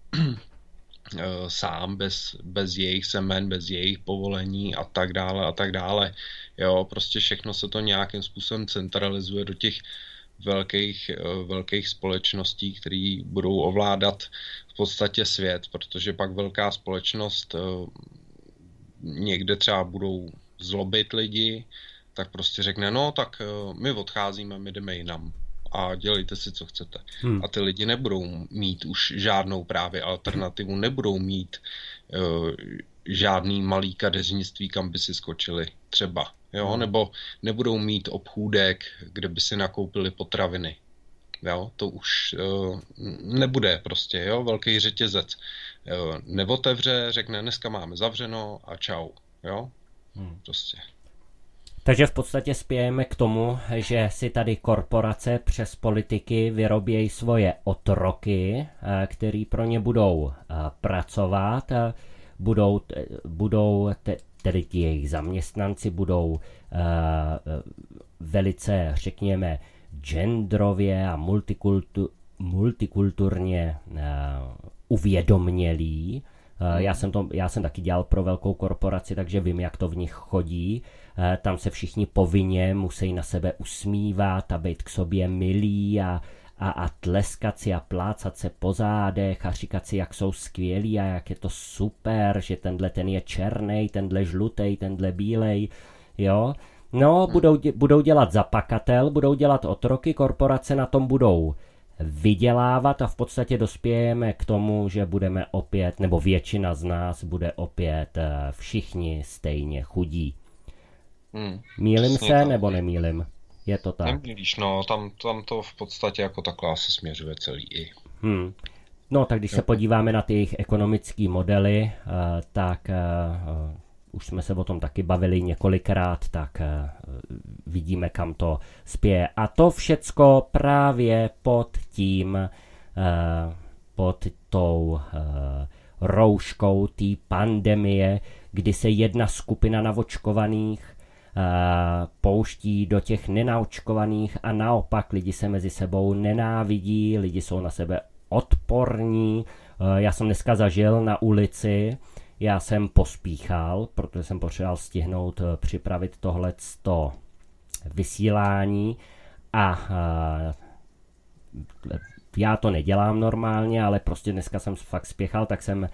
sám, bez jejich semen, bez jejich povolení a tak dále a tak dále. Jo? Prostě všechno se to nějakým způsobem centralizuje do těch velkých společností, které budou ovládat v podstatě svět, protože pak velká společnost někde třeba budou zlobit lidi, tak prostě řekne, no tak my odcházíme, my jdeme jinam a dělejte si, co chcete. A ty lidi nebudou mít už žádnou právě alternativu, nebudou mít žádný malý kadeřnictví, kam by si skočili třeba. Jo? Nebo nebudou mít obchůdek, kde by si nakoupili potraviny. Jo? To už nebude prostě. Jo? Velký řetězec neotevře, řekne, dneska máme zavřeno a čau. Jo? Prostě. Takže v podstatě spějeme k tomu, že si tady korporace přes politiky vyrobějí svoje otroky, který pro ně budou pracovat, tedy ti jejich zaměstnanci budou velice, řekněme, genderově a multikulturně uvědomělí. Já jsem taky dělal pro velkou korporaci, takže vím, jak to v nich chodí. Tam se všichni povinně musí na sebe usmívat a být k sobě milí a tleskat si a plácat se po zádech a říkat si, jak jsou skvělí a jak je to super, že ten je černej, tenhle žlutej, tenhle bílej, jo. No, budou dělat zapakatel, budou dělat otroky, korporace na tom budou vydělávat a v podstatě dospějeme k tomu, že budeme opět, nebo většina z nás bude opět všichni stejně chudí. Mýlim se, tak. Nebo nemýlim? Je to tak? Nemýlíš, no, tam to v podstatě jako takhle asi směřuje celý i. No, tak když se podíváme na ty jejich ekonomické modely, tak už jsme se o tom taky bavili několikrát, tak vidíme, kam to spěje. A to všecko právě pod tou rouškou té pandemie, kdy se jedna skupina navočkovaných pouští do těch nenaočkovaných a naopak lidi se mezi sebou nenávidí, lidi jsou na sebe odporní. Já jsem dneska zažil na ulici, já jsem pospíchal, protože jsem potřeboval stihnout připravit tohleto vysílání a já to nedělám normálně, ale prostě dneska jsem fakt spěchal, tak jsem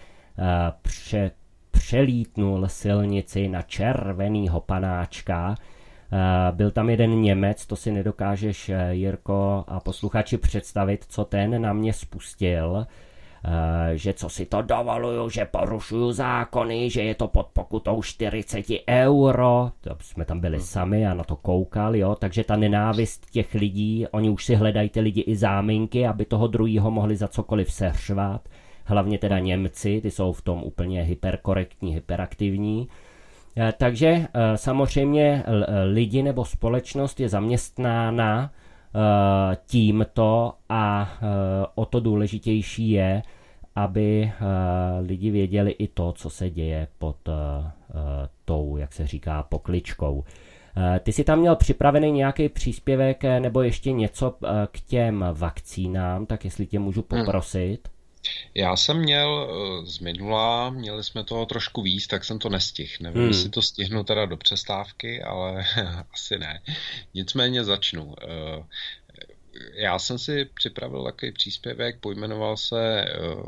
přelítnul silnici na červenýho panáčka. Byl tam jeden Němec, to si nedokážeš, Jirko a posluchači, představit, co ten na mě spustil, že co si to dovoluju, že porušuju zákony, že je to pod pokutou 40 €. To jsme tam byli sami a na to koukali, jo, takže ta nenávist těch lidí, oni už si hledají ty lidi i záminky, aby toho druhýho mohli za cokoliv seřvat. Hlavně teda Němci, ty jsou v tom úplně hyperkorektní, hyperaktivní. Takže samozřejmě lidi nebo společnost je zaměstnána tímto a o to důležitější je, aby lidi věděli i to, co se děje pod tou, jak se říká, pokličkou. Ty jsi tam měl připravený nějaký příspěvek nebo ještě něco k těm vakcínám, tak jestli tě můžu poprosit. Já jsem měl z minula, měli jsme toho trošku víc, tak jsem to nestihl. Nevím, jestli to stihnu teda do přestávky, ale asi ne. Nicméně začnu. Já jsem si připravil takový příspěvek, pojmenoval se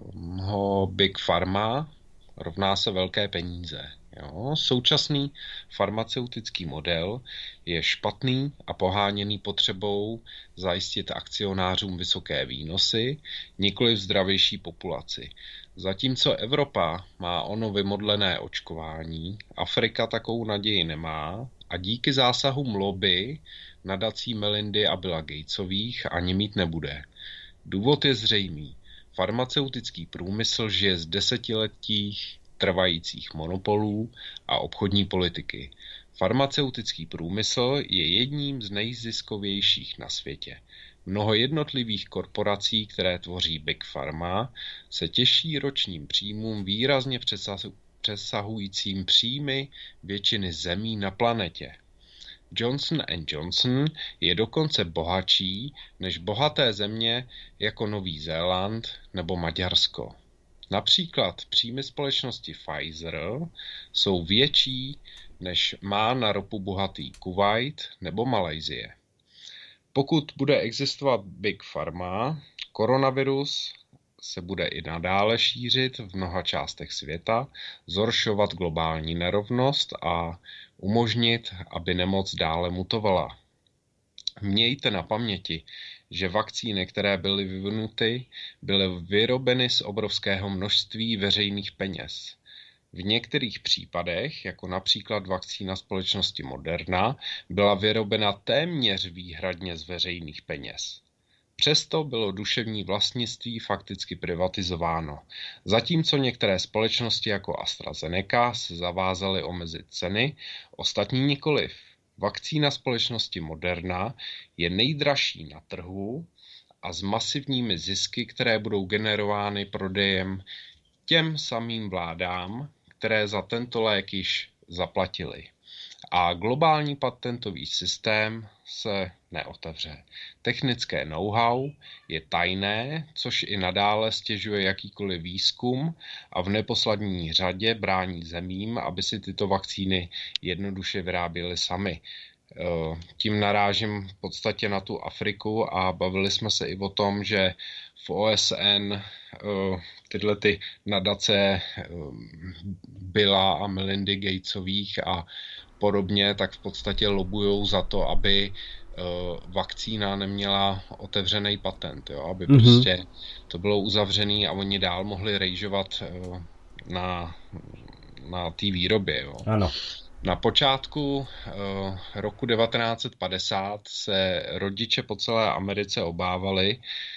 ho Big Pharma, rovná se velké peníze. Jo? Současný farmaceutický model je špatný a poháněný potřebou zajistit akcionářům vysoké výnosy, nikoli zdravější populaci. Zatímco Evropa má ono vymodlené očkování, Afrika takovou naději nemá a díky zásahům lobby nadací Melindy a Billa Gatesových ani mít nebude. Důvod je zřejmý. Farmaceutický průmysl žije z desetiletích trvajících monopolů a obchodní politiky. Farmaceutický průmysl je jedním z nejziskovějších na světě. Mnoho jednotlivých korporací, které tvoří Big Pharma, se těší ročním příjmům výrazně přesahujícím příjmy většiny zemí na planetě. Johnson & Johnson je dokonce bohatší než bohaté země jako Nový Zéland nebo Maďarsko. Například příjmy společnosti Pfizer jsou větší, než má na ropu bohatý Kuvajt nebo Malajsie. Pokud bude existovat Big Pharma, koronavirus se bude i nadále šířit v mnoha částech světa, zhoršovat globální nerovnost a umožnit, aby nemoc dále mutovala. Mějte na paměti, že vakcíny, které byly vyvinuty, byly vyrobeny z obrovského množství veřejných peněz. V některých případech, jako například vakcína společnosti Moderna, byla vyrobena téměř výhradně z veřejných peněz. Přesto bylo duševní vlastnictví fakticky privatizováno, zatímco některé společnosti jako AstraZeneca se zavázaly omezit ceny, ostatní nikoliv. Vakcína společnosti Moderna je nejdražší na trhu a s masivními zisky, které budou generovány prodejem těm samým vládám, které za tento lék již zaplatili. A globální patentový systém se neotevře. Technické know-how je tajné, což i nadále stěžuje jakýkoliv výzkum a v neposlední řadě brání zemím, aby si tyto vakcíny jednoduše vyráběly sami. Tím narážím v podstatě na tu Afriku a bavili jsme se i o tom, že v OSN tyhle ty nadace Billa a Melindy Gatesových a podobně, tak v podstatě lobujou za to, aby vakcína neměla otevřený patent, jo? Aby prostě to bylo uzavřený a oni dál mohli rejžovat na té výrobě. Jo? Ano. Na počátku roku 1950 se rodiče po celé Americe obávali,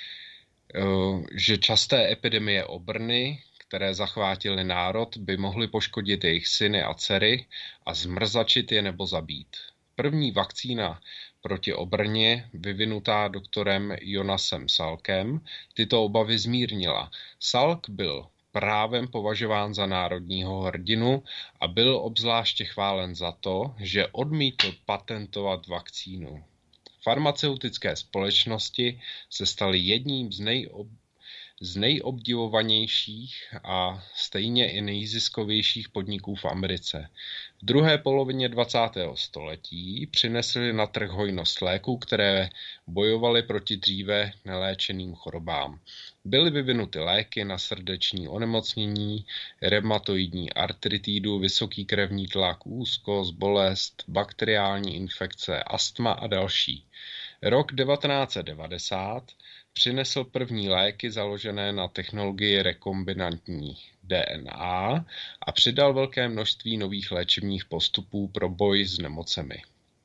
že časté epidemie obrny, které zachvátily národ, by mohly poškodit jejich syny a dcery a zmrzačit je nebo zabít. První vakcína proti obrně, vyvinutá doktorem Jonasem Salkem, tyto obavy zmírnila. Salk byl právem považován za národního hrdinu a byl obzvláště chválen za to, že odmítl patentovat vakcínu. Farmaceutické společnosti se staly jedním z nejobdivovanějších a stejně i nejziskovějších podniků v Americe. V druhé polovině 20. století přinesly na trh hojnost léků, které bojovaly proti dříve neléčeným chorobám. Byly vyvinuty léky na srdeční onemocnění, reumatoidní artritidu, vysoký krevní tlak, úzkost, bolest, bakteriální infekce, astma a další. Rok 1990 přinesl první léky založené na technologii rekombinantní DNA a přidal velké množství nových léčebných postupů pro boj s nemocemi.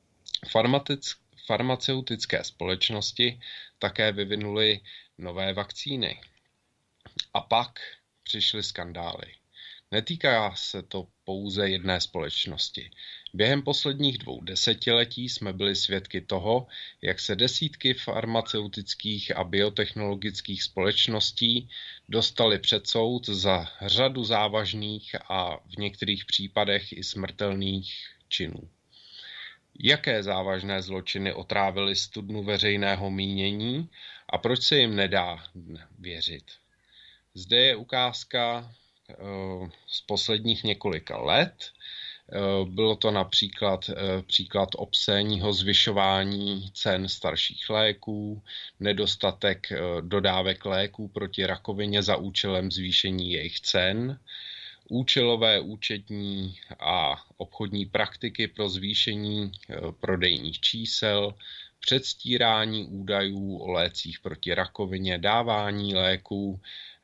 Farmaceutické společnosti také vyvinuly nové vakcíny. A pak přišly skandály. Netýká se to pouze jedné společnosti. Během posledních 2 desetiletí jsme byli svědky toho, jak se desítky farmaceutických a biotechnologických společností dostaly před soud za řadu závažných a v některých případech i smrtelných činů. Jaké závažné zločiny otrávily studnu veřejného mínění a proč se jim nedá věřit? Zde je ukázka z posledních několika let. Bylo to například příklad obscénního zvyšování cen starších léků, nedostatek dodávek léků proti rakovině za účelem zvýšení jejich cen, účelové účetní a obchodní praktiky pro zvýšení prodejních čísel, předstírání údajů o lécích proti rakovině, dávání léků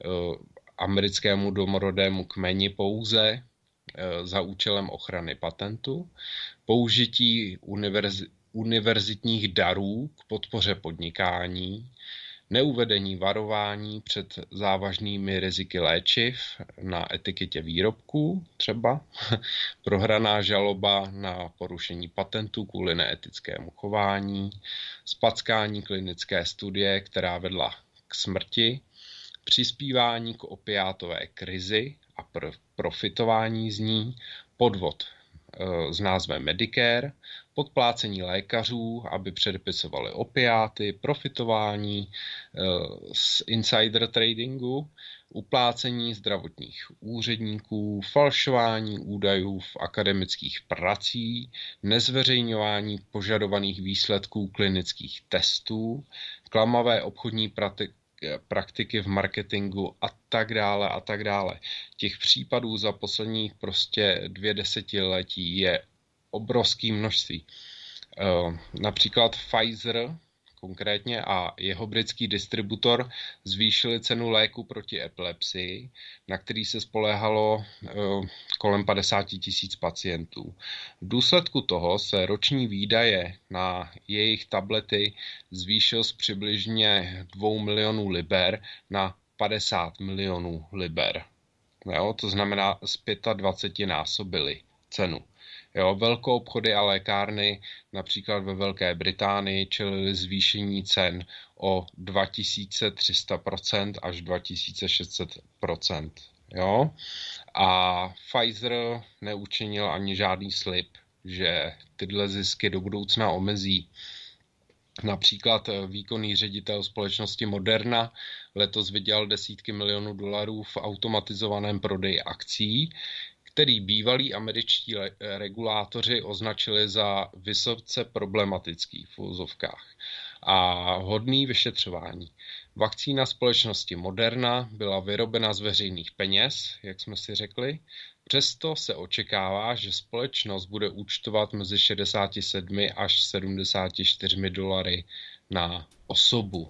americkému domorodému kmeni pouze za účelem ochrany patentu, použití univerzitních darů k podpoře podnikání, neuvedení varování před závažnými riziky léčiv na etiketě výrobků, třeba prohraná žaloba na porušení patentu kvůli neetickému chování, zpackání klinické studie, která vedla k smrti, přispívání k opiátové krizi a profitování z ní, podvod s názvem Medicare, podplácení lékařů, aby předepisovali opiáty, profitování z insider tradingu, uplácení zdravotních úředníků, falšování údajů v akademických pracích, nezveřejňování požadovaných výsledků klinických testů, klamavé obchodní praktiky v marketingu a tak dále a tak dále. Těch případů za posledních 2 desetiletí je obrovské množství. Například Pfizer konkrétně a jeho britský distributor zvýšili cenu léku proti epilepsii, na který se spoléhalo kolem 50 000 pacientů. V důsledku toho se roční výdaje na jejich tablety zvýšil z přibližně 2 milionů liber na 50 milionů liber. Jo, to znamená z 25 násobili cenu. Jo, velkou obchody a lékárny například ve Velké Británii čelili zvýšení cen o 2300% až 2600%. Jo? A Pfizer neučinil ani žádný slib, že tyhle zisky do budoucna omezí. Například výkonný ředitel společnosti Moderna letos vydělal desítky milionů dolarů v automatizovaném prodeji akcií, který bývalí američtí regulátoři označili za vysoce problematický v uvozovkách a hodný vyšetřování. Vakcína společnosti Moderna byla vyrobena z veřejných peněz, jak jsme si řekli, přesto se očekává, že společnost bude účtovat mezi 67 až 74 dolary na osobu.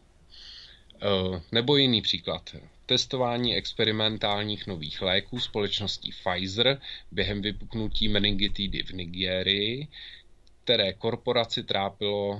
Nebo jiný příklad. Testování experimentálních nových léků společností Pfizer během vypuknutí meningitidy v Nigérii, které korporaci trápilo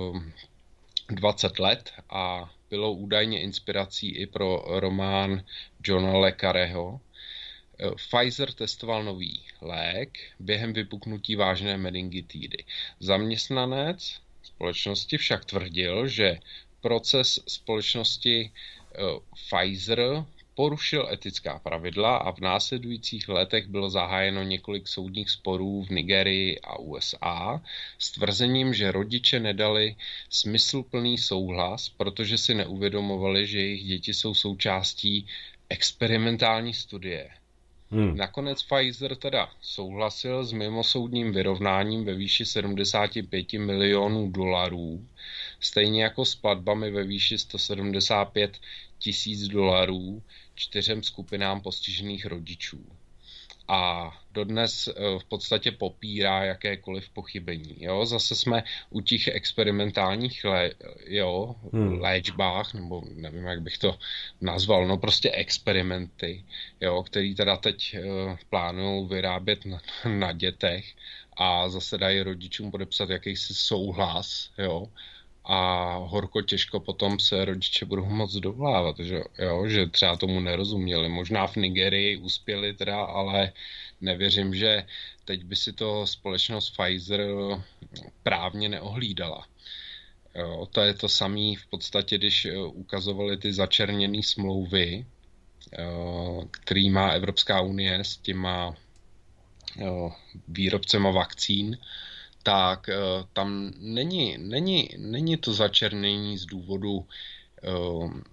20 let a bylo údajně inspirací i pro román Johna le Carreho. Pfizer testoval nový lék během vypuknutí vážné meningitidy. Zaměstnanec společnosti však tvrdil, že proces společnosti Pfizer porušil etická pravidla a v následujících letech bylo zahájeno několik soudních sporů v Nigérii a USA s tvrzením, že rodiče nedali smysluplný souhlas, protože si neuvědomovali, že jejich děti jsou součástí experimentální studie. Nakonec Pfizer teda souhlasil s mimosoudním vyrovnáním ve výši 75 milionů dolarů, stejně jako s platbami ve výši 175 000 dolarů 4 skupinám postižených rodičů. A dodnes v podstatě popírá jakékoliv pochybení. Jo? Zase jsme u těch experimentálních léčbách, nebo nevím, jak bych to nazval, no prostě experimenty, jo? Který teda teď plánují vyrábět na dětech a zase dají rodičům podepsat jakýsi souhlas, jo? A horko těžko potom se rodiče budou moc dovolávat, že třeba tomu nerozuměli. Možná v Nigerii uspěli teda, ale nevěřím, že teď by si to společnost Pfizer právně neohlídala. Jo, to je to samé v podstatě, když ukazovali ty začerněné smlouvy, který má Evropská unie s těma výrobcema vakcín, tak tam není to začernění z důvodu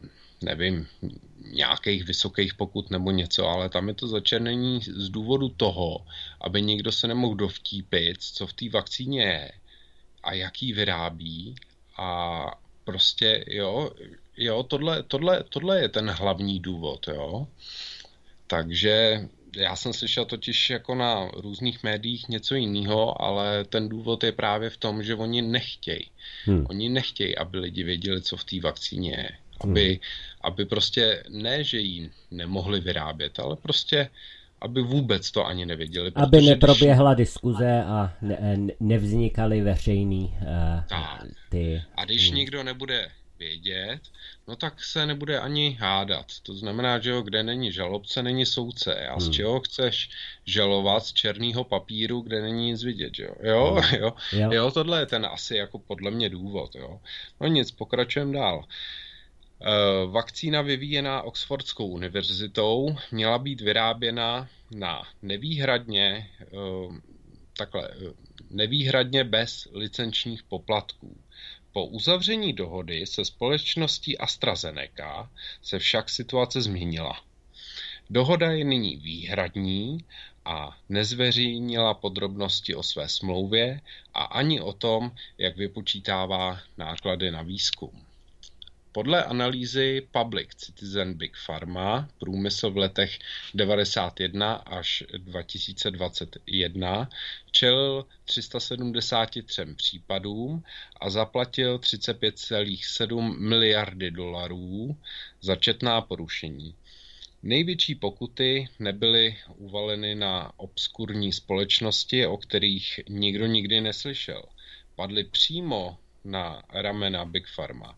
nevím, nějakých vysokých pokut nebo něco, ale tam je to začernění z důvodu toho, aby někdo se nemohl dovtípit, co v té vakcíně je a jaký vyrábí a prostě, tohle je ten hlavní důvod, jo. Takže já jsem slyšel totiž jako na různých médiích něco jiného, ale ten důvod je právě v tom, že oni nechtějí. Oni nechtějí, aby lidi věděli, co v té vakcíně je. Aby prostě ne, že ji nemohli vyrábět, ale prostě aby vůbec to ani nevěděli. Aby neproběhla diskuze a nevznikaly veřejný ty... A když nikdo nebude vědět, no tak se nebude ani hádat. To znamená, že kde není žalobce, není soudce. A z čeho chceš žalovat? Z černýho papíru, kde není nic vidět, že jo? Jo, tohle je ten asi jako podle mě důvod, jo. No nic, pokračujeme dál. Vakcína vyvíjená Oxfordskou univerzitou měla být vyráběna na nevýhradně bez licenčních poplatků. Po uzavření dohody se společností AstraZeneca se však situace změnila. Dohoda je nyní výhradní a nezveřejnila podrobnosti o své smlouvě a ani o tom, jak vypočítává náklady na výzkum. Podle analýzy Public Citizen Big Pharma průmysl v letech 1991 až 2021 čelil 373 případům a zaplatil 35,7 miliardy dolarů za četná porušení. Největší pokuty nebyly uvaleny na obskurní společnosti, o kterých nikdo nikdy neslyšel. Padly přímo na ramena Big Pharma.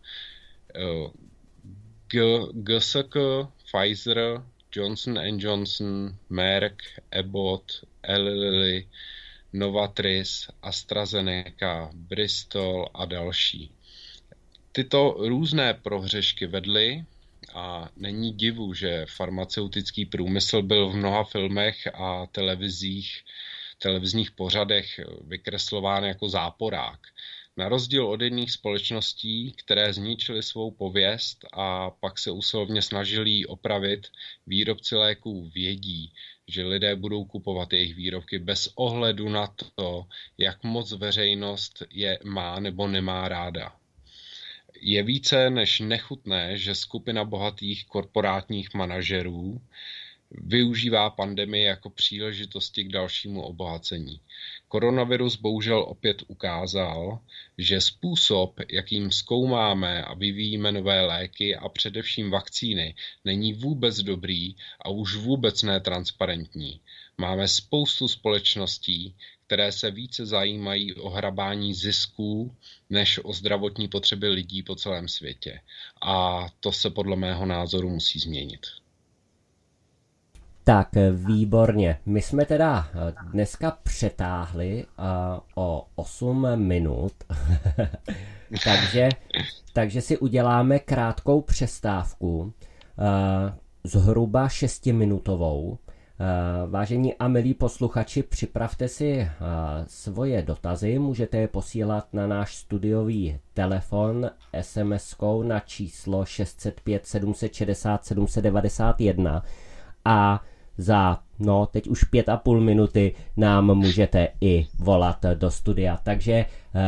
GSK, Pfizer, Johnson & Johnson, Merck, Abbott, Eli Lilly, Novartis, AstraZeneca, Bristol a další. Tyto různé prohřešky vedly a není divu, že farmaceutický průmysl byl v mnoha filmech a televizních pořadech vykreslován jako záporák. Na rozdíl od jiných společností, které zničily svou pověst a pak se usilovně snažili ji opravit, výrobci léků vědí, že lidé budou kupovat jejich výrobky bez ohledu na to, jak moc veřejnost je má nebo nemá ráda. Je více než nechutné, že skupina bohatých korporátních manažerů využívá pandemii jako příležitosti k dalšímu obohacení. Koronavirus bohužel opět ukázal, že způsob, jakým zkoumáme a vyvíjíme nové léky a především vakcíny, není vůbec dobrý a už vůbec ne transparentní. Máme spoustu společností, které se více zajímají o hrabání zisků, než o zdravotní potřeby lidí po celém světě. A to se podle mého názoru musí změnit. Tak, výborně. My jsme teda dneska přetáhli o 8 minut, takže si uděláme krátkou přestávku, zhruba 6minutovou. Vážení a milí posluchači, připravte si svoje dotazy, můžete je posílat na náš studiový telefon SMS-kou na číslo 605 760 791 a za, teď už 5,5 minuty nám můžete i volat do studia. Takže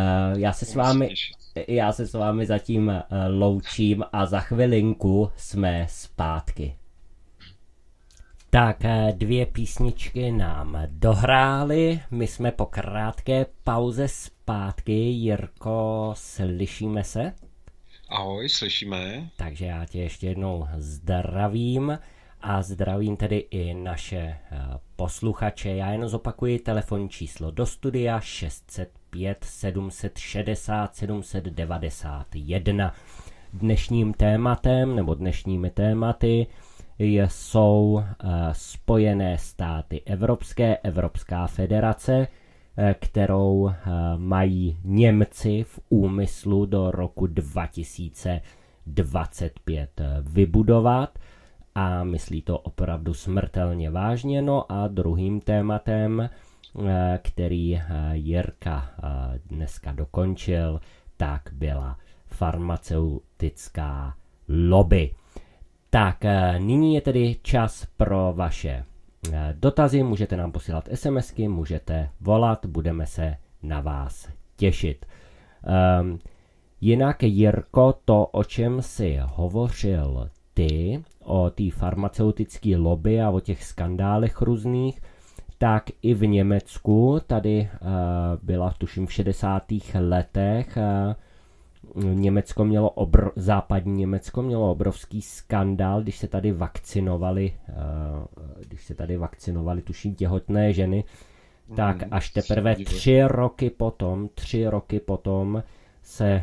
já se s vámi zatím loučím a za chvilinku jsme zpátky. Tak, 2 písničky nám dohrály, my jsme po krátké pauze zpátky. Jirko, slyšíme se? Ahoj, slyšíme. Takže já tě ještě jednou zdravím. A zdravím tedy i naše posluchače. Já jen zopakuji telefonní číslo do studia 605 760 791. Dnešním tématem nebo dnešními tématy jsou Spojené státy evropské, Evropská federace, kterou mají Němci v úmyslu do roku 2025 vybudovat. A myslí to opravdu smrtelně vážně. No a druhým tématem, který Jirka dneska dokončil, tak byla farmaceutická lobby. Tak, nyní je tedy čas pro vaše dotazy. Můžete nám posílat SMSky, můžete volat, budeme se na vás těšit. Jinak, Jirko, to, o čem jsi hovořil ty, o té farmaceutické lobby a o těch skandálech různých, tak i v Německu tady byla, tuším, v 60. letech západní Německo mělo obrovský skandál, když se tady vakcinovali, tuším, těhotné ženy, tak až teprve 3 roky potom se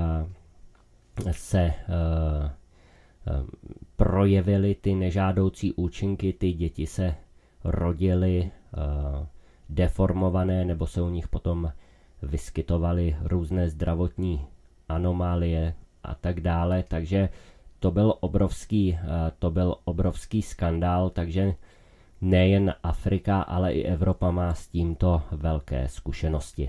projevily ty nežádoucí účinky, ty děti se rodily deformované, nebo se u nich potom vyskytovaly různé zdravotní anomálie a tak dále, takže to byl obrovský skandál, takže nejen Afrika, ale i Evropa má s tímto velké zkušenosti.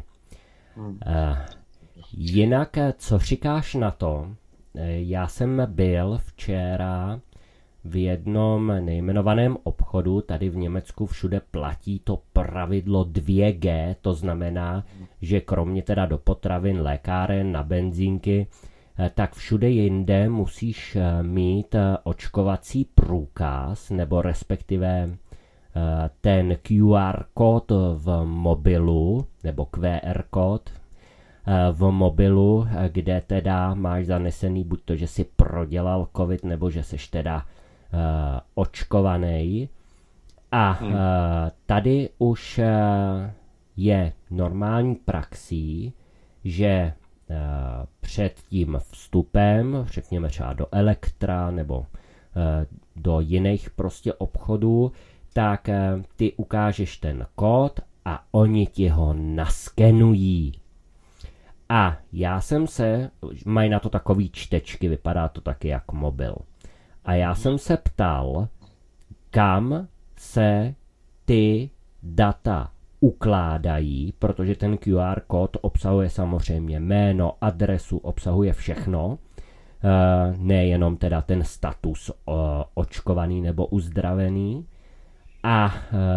Jinak, co říkáš na to? Já jsem byl včera v jednom nejmenovaném obchodu, tady v Německu všude platí to pravidlo 2G, to znamená, že kromě teda do potravin, lékáren, na benzínky, tak všude jinde musíš mít očkovací průkaz, nebo respektive ten QR kód v mobilu, nebo QR kód v mobilu, kde teda máš zanesený buď to, že jsi prodělal covid, nebo že seš teda očkovaný. A tady už je normální praxí, že před tím vstupem, řekněme třeba do Elektra nebo do jiných prostě obchodů, tak ty ukážeš ten kód a oni ti ho naskenují. A mají na to takový čtečky, vypadá to taky jak mobil. A já jsem se ptal, kam se ty data ukládají, protože ten QR kód obsahuje samozřejmě jméno, adresu, obsahuje všechno, nejenom teda ten status očkovaný nebo uzdravený. A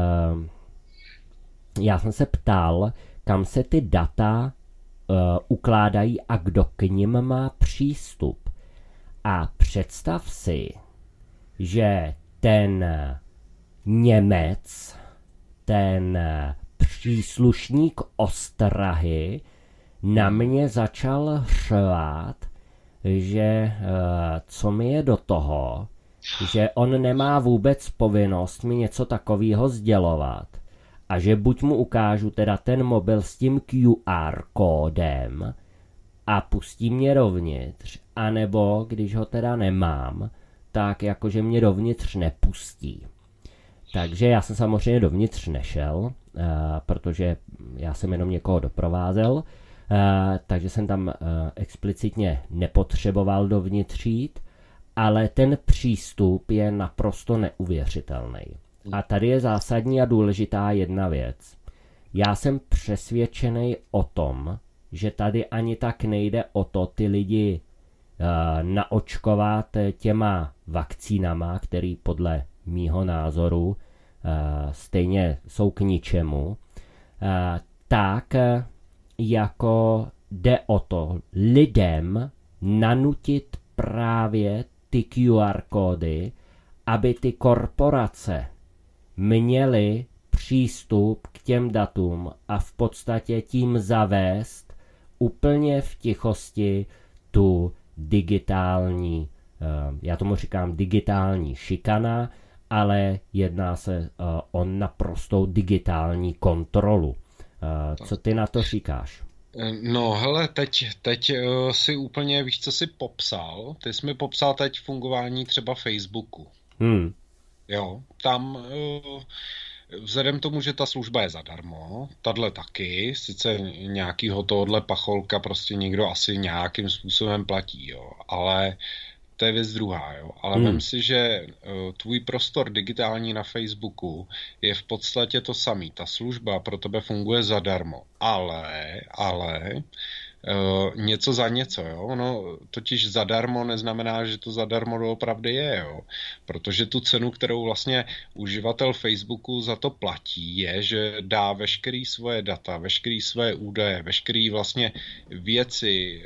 já jsem se ptal, kam se ty data ukládají a kdo k nim má přístup. A představ si, že ten Němec, ten příslušník ostrahy na mě začal řvát, že co mi je do toho, že on nemá vůbec povinnost mi něco takového sdělovat a že buď mu ukážu teda ten mobil s tím QR kódem a pustí mě dovnitř, anebo když ho teda nemám, tak jakože mě dovnitř nepustí. Takže já jsem samozřejmě dovnitř nešel, protože já jsem jenom někoho doprovázel, takže jsem tam explicitně nepotřeboval dovnitř jít, ale ten přístup je naprosto neuvěřitelný. A tady je zásadní a důležitá jedna věc. Já jsem přesvědčený o tom, že tady ani tak nejde o to ty lidi naočkovat těma vakcínama, který podle mýho názoru stejně jsou k ničemu, tak jako jde o to lidem nanutit právě ty QR kódy, aby ty korporace měly přístup k těm datům a v podstatě tím zavést úplně v tichosti tu digitální, já tomu říkám digitální šikana, ale jedná se o naprostou digitální kontrolu. Co ty na to říkáš? No hele, teď si úplně, víš, co jsi popsal? Ty jsi mi popsal teď fungování třeba Facebooku. Jo, tam vzhledem tomu, že ta služba je zadarmo, tahle taky, sice nějakýho tohohle pacholka prostě někdo asi nějakým způsobem platí, jo, ale to je věc druhá, jo. Ale vem si, že tvůj prostor digitální na Facebooku je v podstatě to samý. Ta služba pro tebe funguje zadarmo. Ale něco za něco, jo. Ono totiž zadarmo neznamená, že to zadarmo doopravdy je, jo. Protože tu cenu, kterou vlastně uživatel Facebooku za to platí, je, že dá veškerý svoje data, veškerý svoje údaje, veškerý vlastně věci,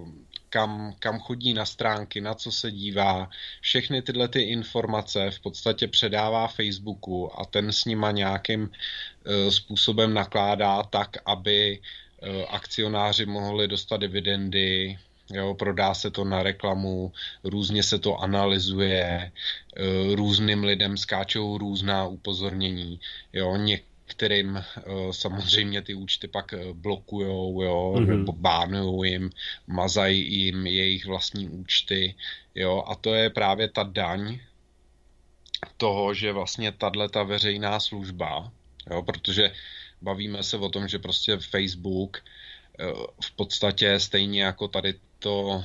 kam chodí na stránky, na co se dívá, všechny tyhle ty informace v podstatě předává Facebooku a ten s nima nějakým způsobem nakládá tak, aby akcionáři mohli dostat dividendy, jo, prodá se to na reklamu, různě se to analyzuje, různým lidem skáčou různá upozornění, jo, některým samozřejmě ty účty pak blokujou, jo, nebo bánujou jim, mazají jim jejich vlastní účty, jo, a to je právě ta daň toho, že vlastně tato veřejná služba, jo, protože bavíme se o tom, že prostě Facebook v podstatě stejně jako tady to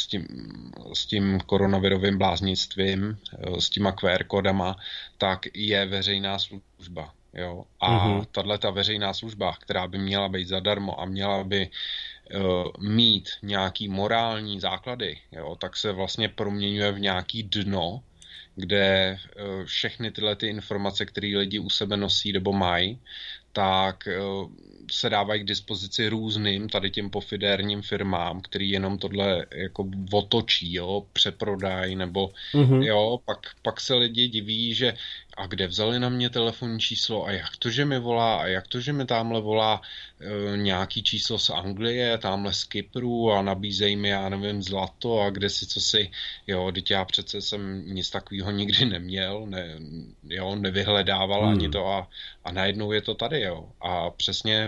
s tím koronavirovým bláznictvím, s těma QR kódama, tak je veřejná služba. Jo? A tato veřejná služba, která by měla být zadarmo a měla by mít nějaký morální základy, jo? Tak se vlastně proměňuje v nějaký dno, kde všechny tyhle ty informace, které lidi u sebe nosí nebo mají, tak se dávají k dispozici různým tady těm pofidérním firmám, který jenom tohle jako otočí, jo, přeprodají, nebo jo, pak se lidi diví, že a kde vzali na mě telefonní číslo a jak to, že mi volá a jak to, že mi tamhle volá nějaký číslo z Anglie, tamhle z Kypru a nabízejí mi, já nevím, zlato a kde si co si, jo, teď já přece jsem nic takového nikdy neměl, nevyhledával ani to a najednou je to tady, jo. A přesně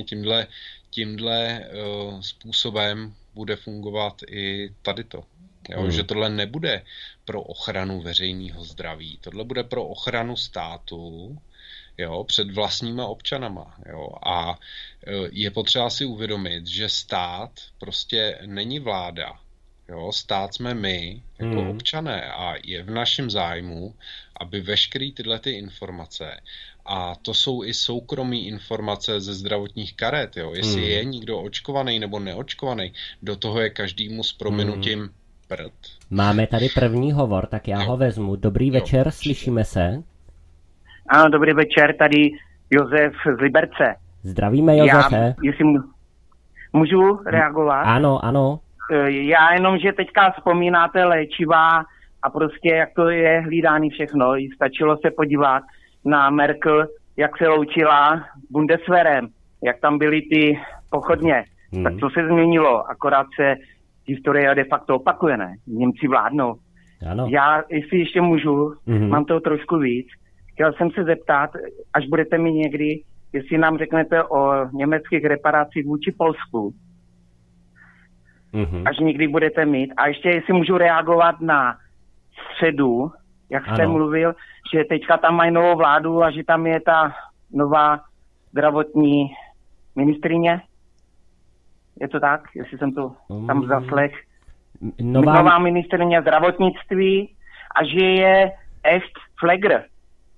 tímhle způsobem bude fungovat i tady to. Jo, že tohle nebude pro ochranu veřejného zdraví, tohle bude pro ochranu státu, jo, před vlastníma občanama. Jo. A je potřeba si uvědomit, že stát prostě není vláda. Jo. Stát jsme my, jako občané, a je v našem zájmu, aby veškeré tyhle ty informace, a to jsou i soukromé informace ze zdravotních karet, jo. Jestli je někdo očkovaný nebo neočkovaný, do toho je každému s prominutím prd. Máme tady první hovor, tak já ho vezmu. Dobrý večer, slyšíme se? Ano, dobrý večer, tady Josef z Liberce. Zdravíme, Josefe. Jestli můžu reagovat? Ano. Já jenom, že teďka vzpomínáte léčiva a prostě jak to je hlídány všechno. Stačilo se podívat na Merkel, jak se loučila Bundeswehrem, jak tam byly ty pochodně. Tak co se změnilo? Akorát se historie de facto opakuje, ne? Němci vládnou. Ano. Já, jestli ještě můžu, mám toho trošku víc. Chtěl jsem se zeptat, až budete mi někdy, jestli nám řeknete o německých reparacích vůči Polsku. Až někdy budete mít. A ještě jestli můžu reagovat na středu, jak jste mluvil, že teďka tam mají novou vládu a že tam je ta nová zdravotní ministryně. Je to tak? Jestli jsem to tam zaslech. Nová ministryně zdravotnictví a že je echt Flegr.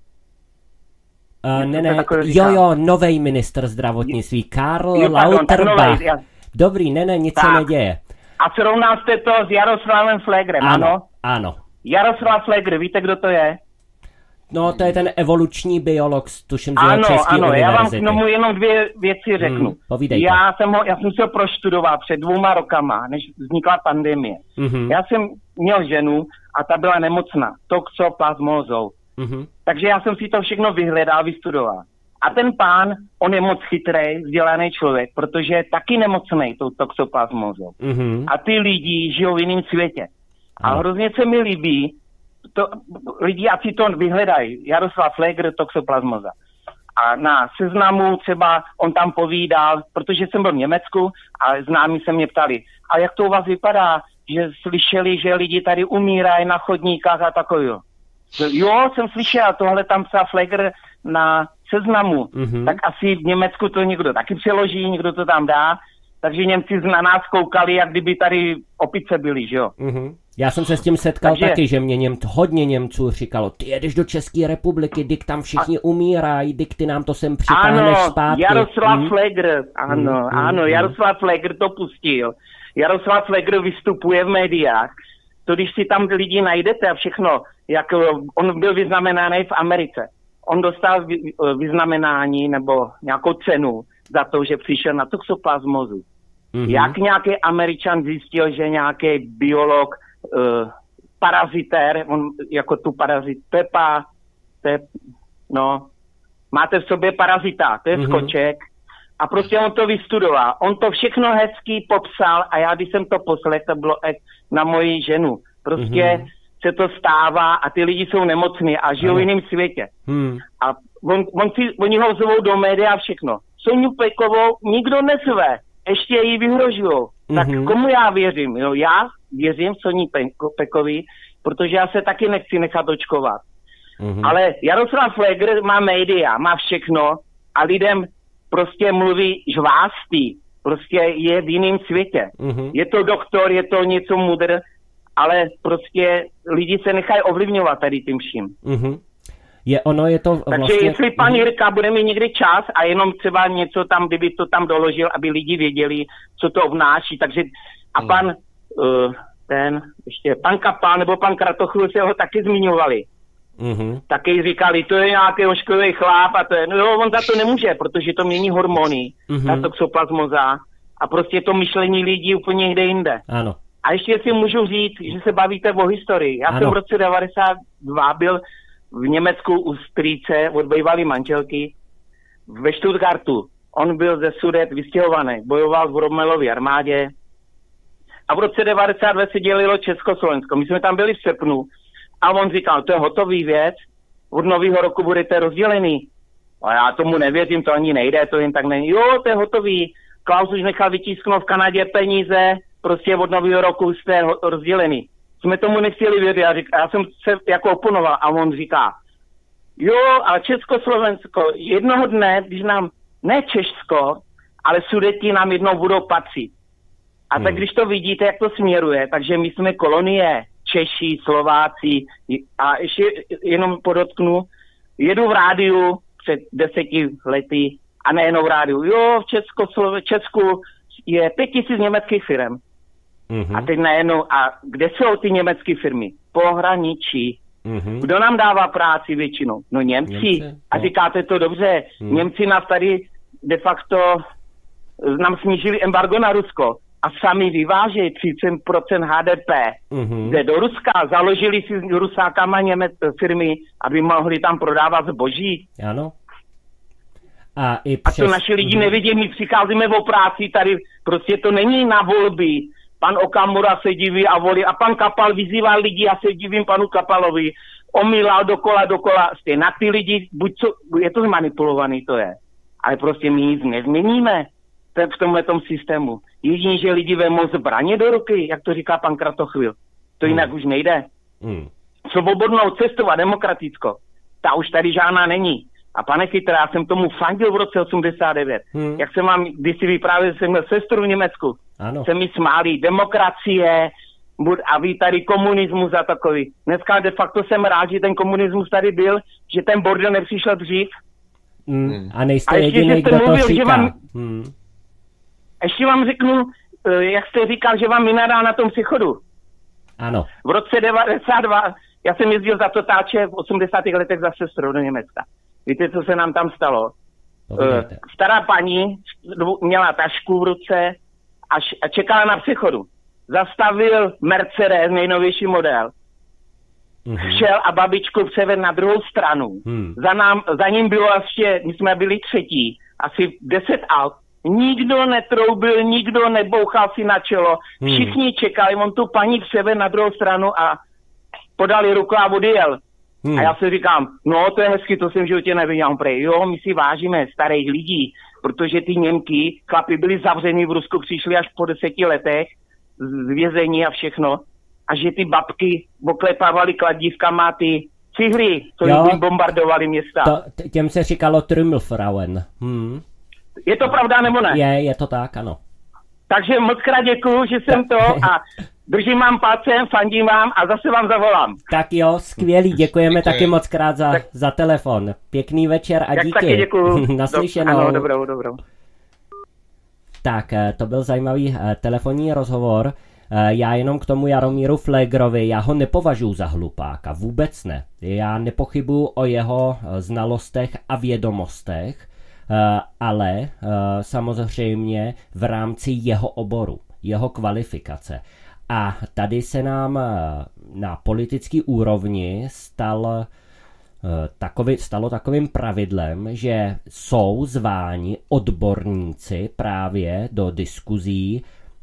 Novej ministr zdravotnictví. Karl Lauterbach. Dobrý, nic se neděje. A srovnal jste to s Jaroslavem Flegrem, ano? Ano. Jaroslav Flegr, víte, kdo to je? No, to je ten evoluční biolog, tuším, z České univerzity. Já vám k tomu jenom dvě věci řeknu. Povídejte. Já jsem se proštudoval před 2 rokama, než vznikla pandemie. Já jsem měl ženu a ta byla nemocná, toxoplasmózou. Takže já jsem si to všechno vyhledal, vystudoval. A ten pán, on je moc chytrý, vzdělaný člověk, protože je taky nemocný tou toxoplasmózou. A ty lidi žijou v jiném světě. A hrozně se mi líbí, lidi, ať si to vyhledají, Jaroslav Flegr, toxoplasmóza. A na Seznamu třeba on tam povídal, protože jsem byl v Německu a známí se mě ptali, a jak to u vás vypadá, že slyšeli, že lidi tady umírají na chodníkách a takového. Jo, jsem slyšel, tohle tam psal Flegr na Seznamu, tak asi v Německu to někdo taky přeloží, někdo to tam dá, takže Němci na nás koukali, jak kdyby tady opice byli, že jo. Já jsem se s tím setkal taky, že mě hodně Němců říkalo, ty jedeš do České republiky, dyk tam všichni umírají, dyk ty nám to sem přitáhneš zpátky. Jaroslav Flegr, Jaroslav Flegr to pustil. Jaroslav Flegr vystupuje v médiách. To když si tam lidi najdete a všechno, jak on byl vyznamenaný v Americe. On dostal vyznamenání nebo nějakou cenu za to, že přišel na toxoplasmozu. Jak nějaký Američan zjistil, že nějaký biolog, parazitér, on jako tu parazit Pepa, máte v sobě parazita, to je skoček. A prostě on to vystudoval. On to všechno hezky popsal a já, když jsem to poslechl, to bylo na moji ženu. Prostě se to stává a ty lidi jsou nemocní a žijou v jiném světě. A oni ho zvou do média a všechno. Soniu Pekovou nikdo nezve, ještě jí vyhrožujou. Tak komu já věřím? Jo, já věřím Soní Pekovi, protože já se taky nechci nechat očkovat. Ale Jaroslav Flegr má média, má všechno a lidem prostě mluví žvásty. Prostě je v jiném světě. Je to doktor, je to něco mudr, ale prostě lidi se nechají ovlivňovat tady tím vším. Je to vlastně... Takže jestli pan Jirka bude mít někdy čas a jenom třeba něco tam, kdyby to tam doložil, aby lidi věděli, co to obnáší. Takže a pan Kapal nebo pan Kratochvil se ho taky zmiňovali. Taky říkali, to je nějaký ošklivý chlap a to je, on za to nemůže, protože to mění hormony, ta toxoplasmoza a prostě to myšlení lidí úplně někde jinde. Ano. A ještě si můžu říct, že se bavíte o historii. Já jsem v roce 92 byl v Německu u strýce od bývalý manželky ve Stuttgartu. On byl ze Sudet vystěhovaný, bojoval v Rommelově armádě a v roce 92 se dělilo Československo. My jsme tam byli v srpnu a on říkal, to je hotový věc, od nového roku budete rozdělený. A já tomu nevěřím, to ani nejde, to jen tak není. Jo, to je hotový. Klaus už nechal vytisknout v Kanadě peníze, prostě od nového roku jste rozdělený. Jsme tomu nechtěli věřit, já jsem se jako oponoval a on říká, jo, ale Československo, jednoho dne, když nám, ne Česko, ale Sudeti nám jednou budou patřit. A tak když to vidíte, jak to směruje, takže my jsme kolonie, Češi, Slováci a ještě jenom podotknu, jedu v rádiu před 10 lety a nejenom v rádiu, jo, v Česku je 5000 německých firm. A teď najednou, a kde jsou ty německé firmy? Pohraničí. Kdo nám dává práci většinou? No Němci. A říkáte to dobře. Němci nás tady de facto nám snížili embargo na Rusko a sami vyvážejí 30% HDP. Jde do Ruska, založili si s Rusákama firmy, aby mohli tam prodávat zboží. Ano. A to naši lidi nevidí, my přicházíme o práci, tady prostě to není na volby. Pan Okamura se diví a volí a pan Kapal vyzývá lidi a se divím panu Kapalovi. Omílal dokola. Na ty lidi, je to zmanipulovaný, to je. Ale prostě my nic nezměníme v tomhletom systému. Jedině, že lidi vemou zbraně do ruky, jak to říká pan Kratochvil. To jinak už nejde. Svobodnou cestu a demokratickou, ta už tady žádná není. A pane Chytra, já jsem tomu fandil v roce 89. Jak jsem vám kdysi vyprávěl, jsem měl sestru v Německu. Ano. Se mi smáli demokracie a vy tady komunismus a takový. Dneska de facto jsem rád, že ten komunismus tady byl, že ten bordel nepřišel dřív. A nejste jediný, kdo to říká. Ještě vám řeknu, jak jste říkal, že vám vynadal na tom přechodu. Ano. V roce 92, já jsem jezdil za totáče v 80. letech za sestrou do Německa. Víte, co se nám tam stalo? Stará paní měla tašku v ruce a čekala na přechodu. Zastavil Mercedes, nejnovější model. Šel a babičku převedl na druhou stranu. Za ním bylo ještě, my jsme byli třetí, asi 10 aut. Nikdo netroubil, nikdo nebouchal si na čelo. Všichni čekali, on tu paní převedl na druhou stranu a podali ruku a odjel. A já si říkám, no to je hezky, to jsem v životě neviděl. Jo, my si vážíme starých lidí, protože ty Němky, chlapi byli zavření v Rusku, přišli až po 10 letech z vězení a všechno. A že ty babky oklepávali kladívkama ty cihly, co jim bombardovali města. Těm se říkalo Trümmelfrauen. Je to pravda nebo ne? Je to tak, ano. Takže moc krát děkuju, že jsem to a Držím vám palcem, fandím vám a zase vám zavolám. Tak jo, skvělý, děkujeme taky moc krát za telefon. Pěkný večer a díky. Taky děkuju. Naslyšenou. Ano, dobrou. Tak, to byl zajímavý telefonní rozhovor. Já jenom k tomu Jaromíru Flegrovi, já ho nepovažuji za hlupáka, vůbec ne. Já nepochybuju o jeho znalostech a vědomostech, ale samozřejmě v rámci jeho oboru, jeho kvalifikace. A tady se nám na politické úrovni stalo takovým pravidlem, že jsou zváni odborníci právě do diskuzí,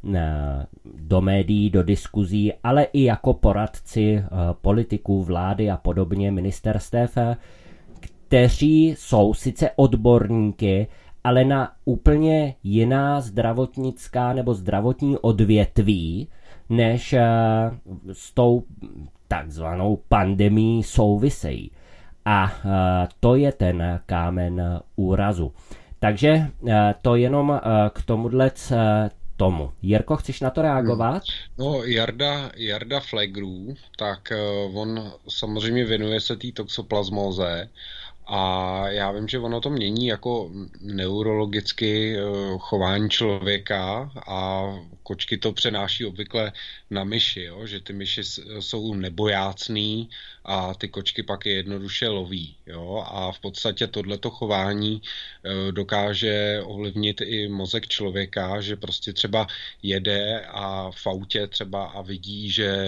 do médií, do diskuzí, ale i jako poradci politiků, vlády a podobně, ministerstev, kteří jsou sice odborníky, ale na úplně jiná zdravotnická nebo zdravotní odvětví, než s tou takzvanou pandemií souvisejí. A to je ten kámen úrazu. Takže to jenom k tomuhle tomu. Jirko, chceš na to reagovat? No, Jarda Flegrů, tak on samozřejmě věnuje se té toxoplasmóze a já vím, že ono to mění jako neurologicky chování člověka a kočky to přenáší obvykle na myši, jo? Že ty myši jsou nebojácný a ty kočky pak je jednoduše loví. Jo? A v podstatě tohleto chování dokáže ovlivnit i mozek člověka, že prostě třeba jede a v autě třeba a vidí, že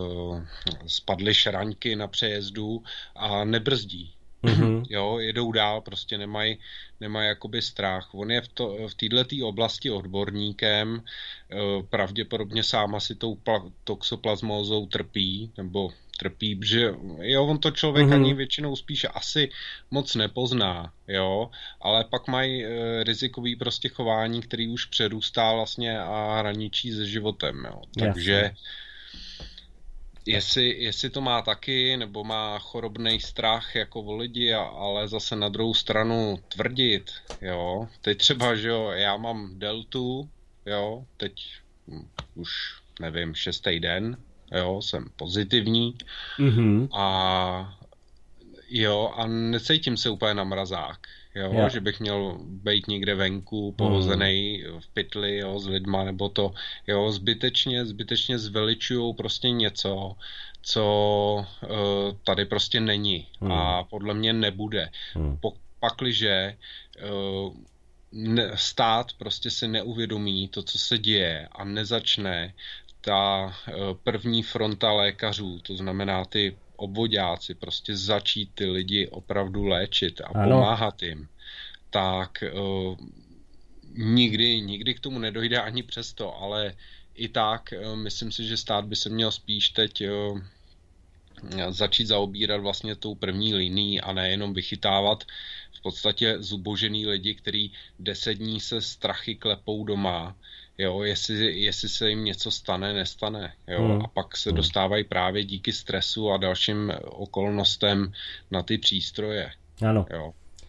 spadly šraňky na přejezdu a nebrzdí. Mm-hmm. Jo, jedou dál, prostě nemají jakoby strach. On je v této oblasti odborníkem, pravděpodobně sám asi tou toxoplasmózou trpí, že jo, on to člověk ani většinou spíš asi moc nepozná, jo, ale pak mají rizikový prostě chování, který už přerůstá vlastně a hraničí se životem, jo. Takže Jestli to má taky, nebo má chorobný strach jako o lidi, ale zase na druhou stranu tvrdit, jo. Teď třeba, že jo, já mám deltu, jo, teď už nevím, 6. den, jo, jsem pozitivní a jo, a necítím se úplně na mrazák. Jo, že bych měl být někde venku, pohozenej v pytli, jo, s lidma, nebo to, jo, zbytečně zveličujou prostě něco, co tady prostě není a podle mě nebude. Pakliže stát prostě si neuvědomí to, co se děje a nezačne ta první fronta lékařů, to znamená ty obvoďáci, prostě začít ty lidi opravdu léčit a pomáhat jim, tak nikdy k tomu nedojde ani přesto, ale i tak myslím si, že stát by se měl spíš teď začít zaobírat vlastně tou první linií a nejenom vychytávat v podstatě zubožený lidi, který 10 dní se strachy klepou doma, jo, jestli se jim něco stane, nestane, jo, a pak se dostávají právě díky stresu a dalším okolnostem na ty přístroje. Ano. Jo.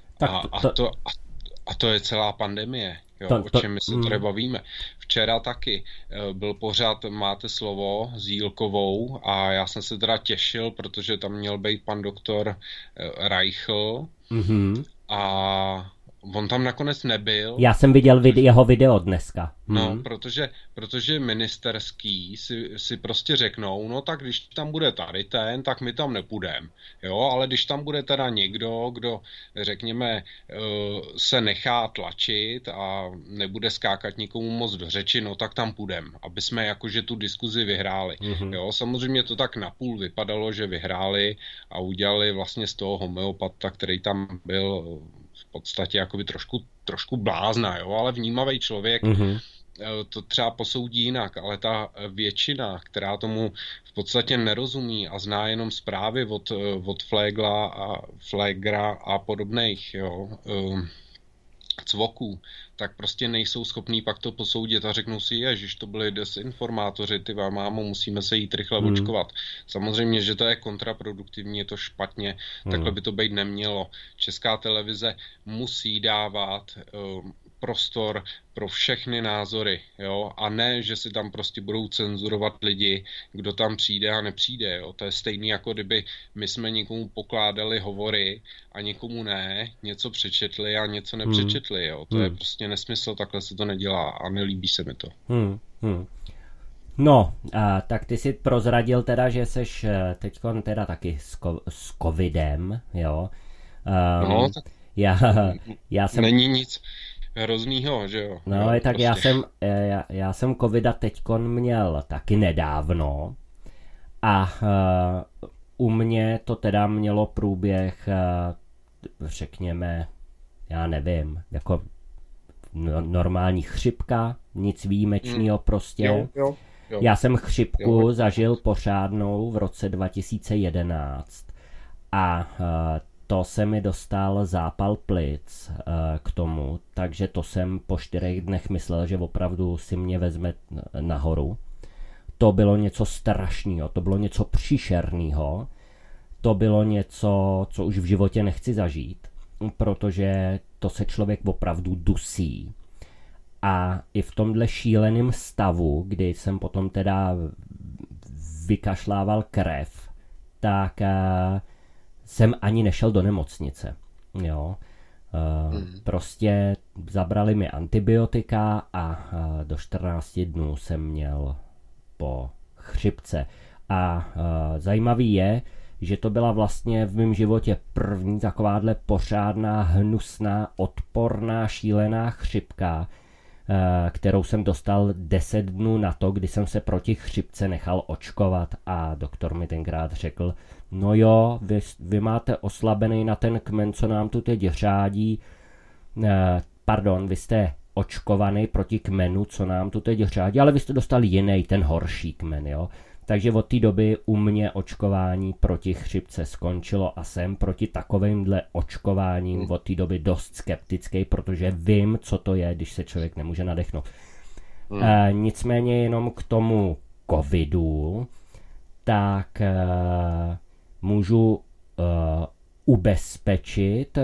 A to je celá pandemie, jo, o čem my se tady bavíme. Včera taky byl pořad Máte slovo s Jílkovou a já jsem se teda těšil, protože tam měl být pan doktor Reichl a on tam nakonec nebyl. Já jsem viděl jeho video dneska. No, protože ministerský si prostě řeknou, no tak když tam bude tady ten, tak my tam nepůjdeme. Jo, ale když tam bude teda někdo, kdo, řekněme, se nechá tlačit a nebude skákat nikomu moc do řeči, no tak tam půjdeme, aby jsme jakože tu diskuzi vyhráli. Jo, samozřejmě to tak napůl vypadalo, že vyhráli a udělali vlastně z toho homeopata, který tam byl v podstatě jakoby trošku blázna, jo, ale vnímavý člověk to třeba posoudí jinak, ale ta většina, která tomu v podstatě nerozumí a zná jenom zprávy od Flegra a podobných, jo, cvoků, tak prostě nejsou schopní pak to posoudit a řeknou si, ježiš, to byli desinformátoři, ty mámo, musíme se jít rychle očkovat. Samozřejmě, že to je kontraproduktivní, je to špatně, takhle by to být nemělo. Česká televize musí dávat prostor pro všechny názory, jo, a ne, že si tam prostě budou cenzurovat lidi, kdo tam přijde a nepřijde, jo, to je stejný, jako kdyby my jsme někomu pokládali hovory a někomu ne, něco přečetli a něco nepřečetli, jo, to je prostě nesmysl, takhle se to nedělá a nelíbí se mi to. No, tak ty si prozradil teda, že seš teďkon teda taky s covidem, jo. No, tak já jsem... Není nic hroznýho, že jo. No, jo, tak prostě. já jsem covida teďkon měl taky nedávno a u mě to teda mělo průběh, řekněme, já nevím, jako normální chřipka, nic výjimečného prostě. Jo. Já jsem chřipku zažil pořádnou v roce 2011 a to se mi dostal zápal plic k tomu, takže to jsem po 4 dnech myslel, že opravdu si mě vezme nahoru. To bylo něco strašného, to bylo něco příšerného, to bylo něco, co už v životě nechci zažít, protože to se člověk opravdu dusí. A i v tomhle šíleném stavu, kdy jsem potom teda vykašlával krev, tak jsem ani nešel do nemocnice. Jo. Prostě zabrali mi antibiotika a do 14 dnů jsem měl po chřipce. A zajímavý je, že to byla vlastně v mém životě první takováhle pořádná, hnusná, odporná, šílená chřipka, kterou jsem dostal 10 dnů na to, kdy jsem se proti chřipce nechal očkovat a doktor mi tenkrát řekl, no jo, vy máte oslabený na ten kmen, co nám tu teď řádí, vy jste očkovaný proti kmenu, co nám tu teď řádí, ale vy jste dostali jiný, ten horší kmen, jo. Takže od té doby u mě očkování proti chřipce skončilo a jsem proti takovýmhle očkováním od té doby dost skeptický, protože vím, co to je, když se člověk nemůže nadechnout. Nicméně jenom k tomu covidu, tak můžu ubezpečit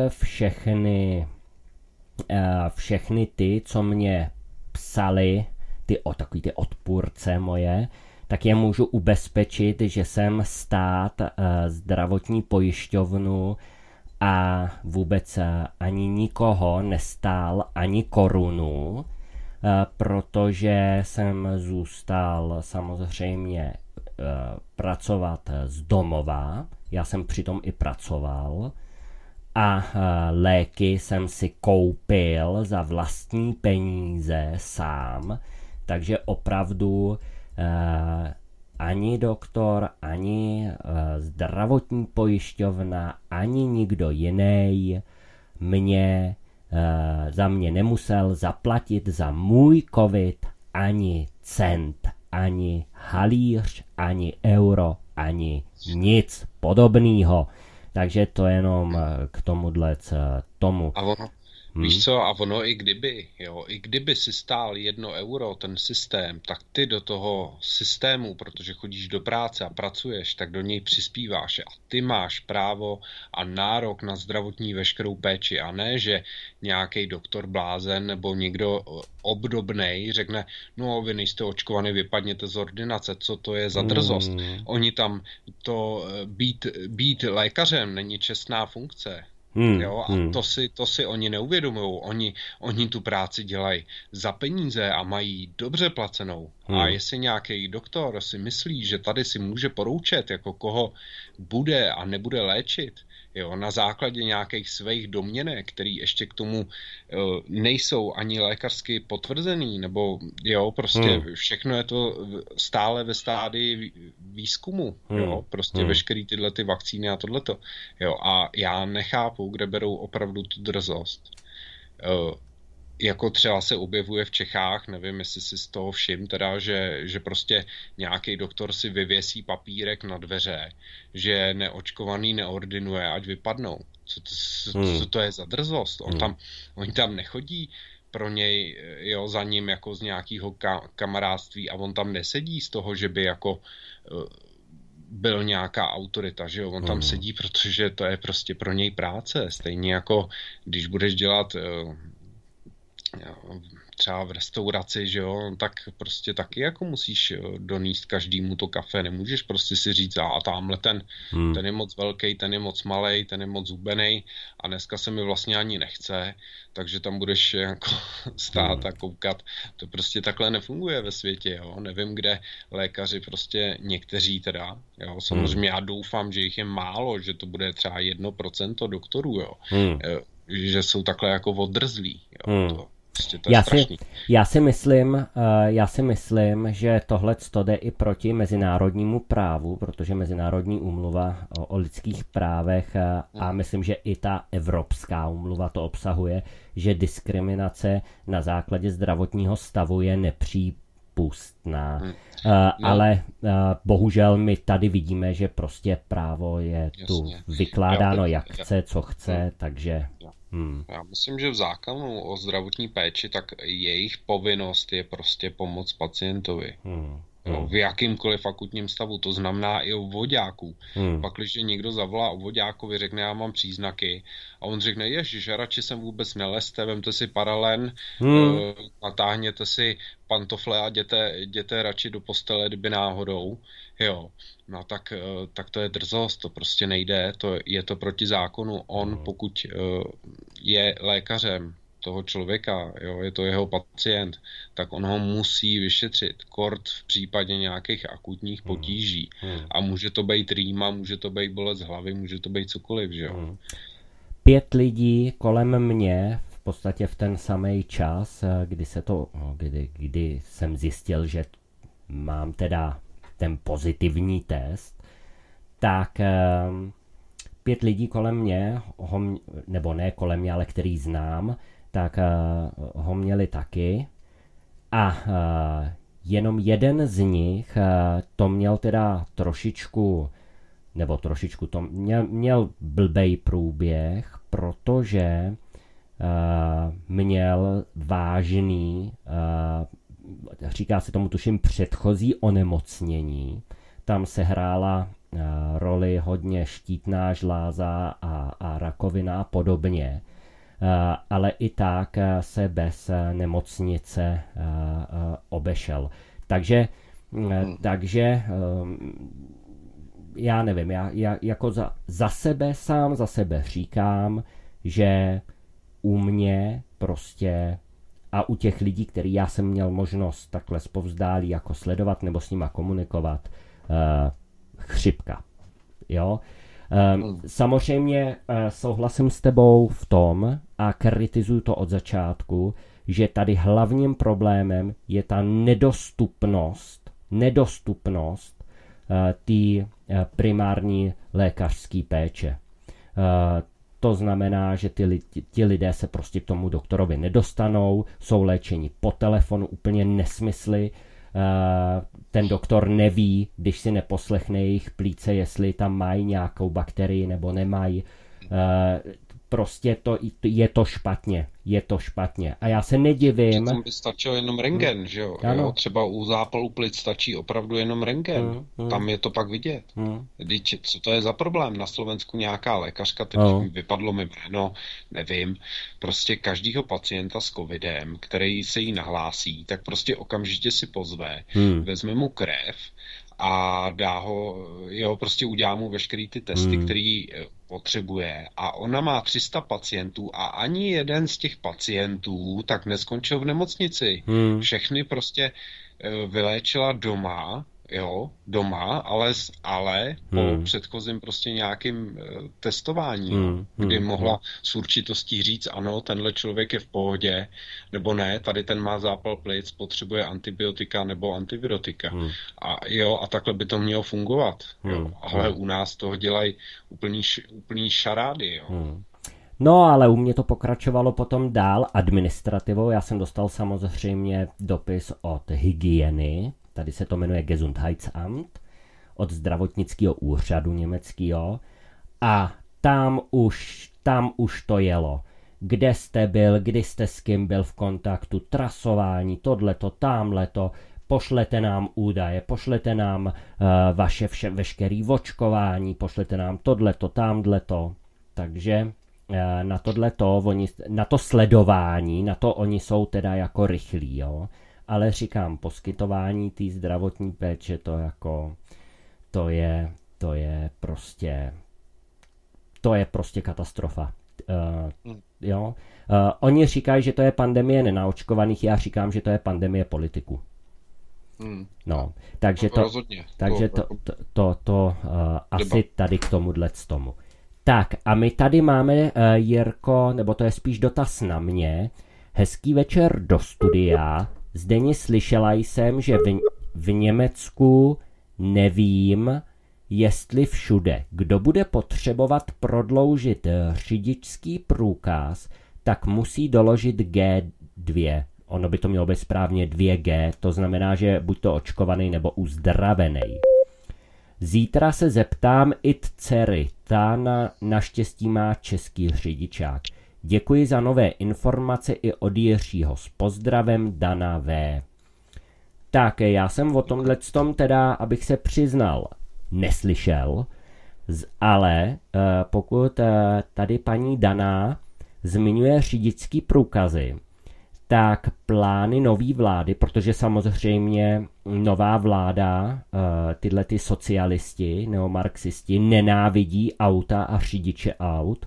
všechny ty, co mě psali, takový ty odpůrce moje, tak je můžu ubezpečit, že jsem stát, zdravotní pojišťovnu a vůbec ani nikoho nestál ani korunu, protože jsem zůstal samozřejmě pracovat z domova, já jsem přitom i pracoval a léky jsem si koupil za vlastní peníze sám, takže opravdu ani doktor, ani zdravotní pojišťovna, ani nikdo jiný za mě nemusel zaplatit za můj covid ani cent, ani halíř, ani euro, ani nic podobného. Takže to jenom k tomuhle tomu. Víš co, a ono i kdyby si stál 1 euro ten systém, tak ty do toho systému, protože chodíš do práce a pracuješ, tak do něj přispíváš a ty máš právo a nárok na zdravotní veškerou péči a ne, že nějaký doktor blázen nebo někdo obdobnej řekne, no vy nejste očkovaný, vypadněte z ordinace, co to je za drzost. Oni tam být lékařem není čestná funkce. Jo, a to si oni neuvědomují. Oni tu práci dělají za peníze a mají dobře placenou. A jestli nějaký doktor si myslí, že tady si může poroučet, jako koho bude a nebude léčit, jo, na základě nějakých svých domněnek, který ještě k tomu nejsou ani lékařsky potvrzený, nebo jo, prostě všechno je to stále ve stádii výzkumu, jo, prostě veškerý tyhle ty vakcíny a tohleto, jo, a já nechápu, kde berou opravdu tu drzost. Jako třeba se objevuje v Čechách, nevím, jestli si z toho všim, teda, že prostě nějaký doktor si vyvěsí papírek na dveře, že neočkovaný neordinuje, ať vypadnou. Co to je za drzost? Oni tam nechodí pro něj, jo, za ním jako z nějakého kamarádství a on tam nesedí z toho, že by jako byl nějaká autorita, že jo, on tam sedí, protože to je prostě pro něj práce, stejně jako když budeš dělat třeba v restauraci, že jo, tak prostě taky jako musíš donést každému to kafe, nemůžeš prostě si říct, a tamhle ten je moc velký, ten je moc malej, ten je moc zubenej a dneska se mi vlastně ani nechce, takže tam budeš jako stát a koukat. To prostě takhle nefunguje ve světě, jo, nevím, kde lékaři prostě někteří teda, jo, samozřejmě já doufám, že jich je málo, že to bude třeba 1% doktorů, jo, že jsou takhle jako odrzlí, jo, to Já si myslím, že tohle jde i proti mezinárodnímu právu, protože mezinárodní úmluva o lidských právech a myslím, že i ta evropská úmluva to obsahuje, že diskriminace na základě zdravotního stavu je nepřípustná. Ale bohužel my tady vidíme, že prostě právo je tu vykládáno jak chce, co chce, takže... Já myslím, že v zákonu o zdravotní péči, tak jejich povinnost je prostě pomoct pacientovi. V jakýmkoliv akutním stavu, to znamená i o voďáků. Pak, když někdo zavolá o voďákovi, řekne, já mám příznaky, a on řekne, ježiš, radši sem vůbec nelezte, vemte si paralen, natáhněte si pantofle a jděte radši do postele, kdyby náhodou. Jo, no tak to je drzost, to prostě nejde, je to proti zákonu. On, pokud je lékařem toho člověka, jo, je to jeho pacient, tak on ho musí vyšetřit. Kort v případě nějakých akutních potíží. A může to být rýma, může to být bolest hlavy, může to být cokoliv, že jo. 5 lidí kolem mě, v podstatě v ten samý čas, kdy jsem zjistil, že mám teda ten pozitivní test, tak 5 lidí kolem mě, nebo ne kolem mě, ale který znám, tak ho měli taky a jenom jeden z nich to měl teda trošičku, to měl blbej průběh, protože měl vážný, říká se tomu tuším předchozí onemocnění, tam se hrála roli hodně štítná žláza a rakovina a podobně. Ale i tak se bez nemocnice obešel. Takže já nevím, já jako sám za sebe říkám, že u mě prostě a u těch lidí, který já jsem měl možnost takhle zpovzdálí jako sledovat nebo s nima komunikovat, chřipka. Jo? Samozřejmě souhlasím s tebou v tom a kritizuju to od začátku, že tady hlavním problémem je ta nedostupnost té primární lékařské péče. To znamená, že ti lidé se prostě k tomu doktorovi nedostanou, jsou léčeni po telefonu, úplně nesmysly. Ten doktor neví, když si neposlechne jejich plíce, jestli tam mají nějakou bakterii nebo nemají. Prostě je to špatně. A já se nedivím. Tam by stačil jenom rentgen, že jo? Jo? Třeba u zápalu plic stačí opravdu jenom rentgen. Tam je to pak vidět. Co to je za problém? Na Slovensku nějaká lékařka, teď vypadlo mi jméno, nevím. Prostě každýho pacienta s covidem, který se jí nahlásí, tak prostě okamžitě si pozve, vezme mu krev a prostě udělá mu veškerý ty testy, který potřebuje. A ona má 300 pacientů a ani jeden z těch pacientů tak neskončil v nemocnici. Všechny prostě vyléčila doma, ale po předchozím prostě nějakým testování, kdy mohla s určitostí říct, ano, tenhle člověk je v pohodě, nebo ne, tady ten má zápal plic, potřebuje antibiotika nebo antivirotika. A takhle by to mělo fungovat. Ale u nás toho dělají úplný šarády. Jo. No, ale u mě to pokračovalo potom dál administrativou. Já jsem dostal samozřejmě dopis od hygieny, tady se to jmenuje Gesundheitsamt, od zdravotnického úřadu německého. A tam už to jelo. Kde jste byl, kdy jste s kým byl v kontaktu, trasování, tohleto, támhleto, pošlete nám údaje, pošlete nám vaše veškerý očkování, pošlete nám tohleto, támhleto. Takže na to sledování, na to oni jsou teda jako rychlí, jo. Ale říkám, poskytování té zdravotní péče, to je prostě katastrofa. Jo. Oni říkají, že to je pandemie nenaočkovaných, já říkám, že to je pandemie politiků. No, takže to asi tady k tomu. Tak a my tady máme, Jirko, nebo to je spíš dotaz na mě, hezký večer do studia. Zdeně, slyšela jsem, že v Německu nevím, jestli všude, kdo bude potřebovat prodloužit řidičský průkaz, tak musí doložit G2. Ono by to mělo být správně 2G, to znamená, že buď to očkovaný nebo uzdravený. Zítra se zeptám i dcery, ta naštěstí má český řidičák. Děkuji za nové informace i od Jiřího. S pozdravem, Dana V. Tak, já jsem o tomhletom teda, abych se přiznal, neslyšel, ale pokud tady paní Dana zmiňuje řidičský průkazy, tak plány nový vlády, protože samozřejmě nová vláda, tyhle ty socialisti, neomarxisti, nenávidí auta a řidiče aut.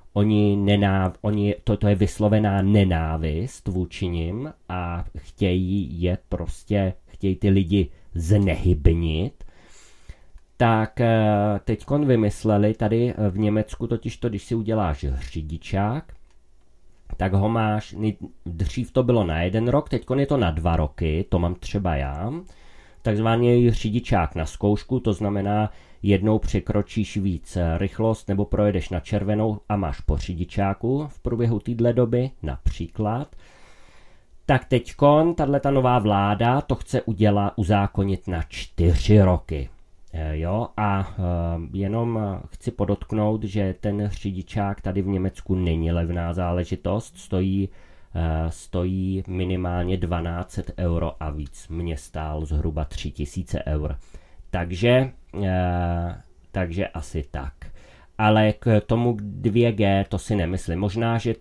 To je vyslovená nenávist vůči nim a chtějí ty lidi znehybnit. Tak teďkon vymysleli tady v Německu totiž když si uděláš řidičák, tak ho máš, dřív to bylo na 1 rok, teďkon je to na 2 roky, to mám třeba já, takzvaný řidičák na zkoušku, to znamená, jednou překročíš víc rychlost nebo projedeš na červenou a máš po řidičáku v průběhu téhle doby, například. Tak teďkon, tato nová vláda to chce uzákonit na 4 roky. Jo, a jenom chci podotknout, že ten řidičák tady v Německu není levná záležitost, stojí minimálně 1200 euro a víc. Mě stál zhruba 3000 eur. Takže asi tak. Ale k tomu 2G to si nemyslím. Možná, že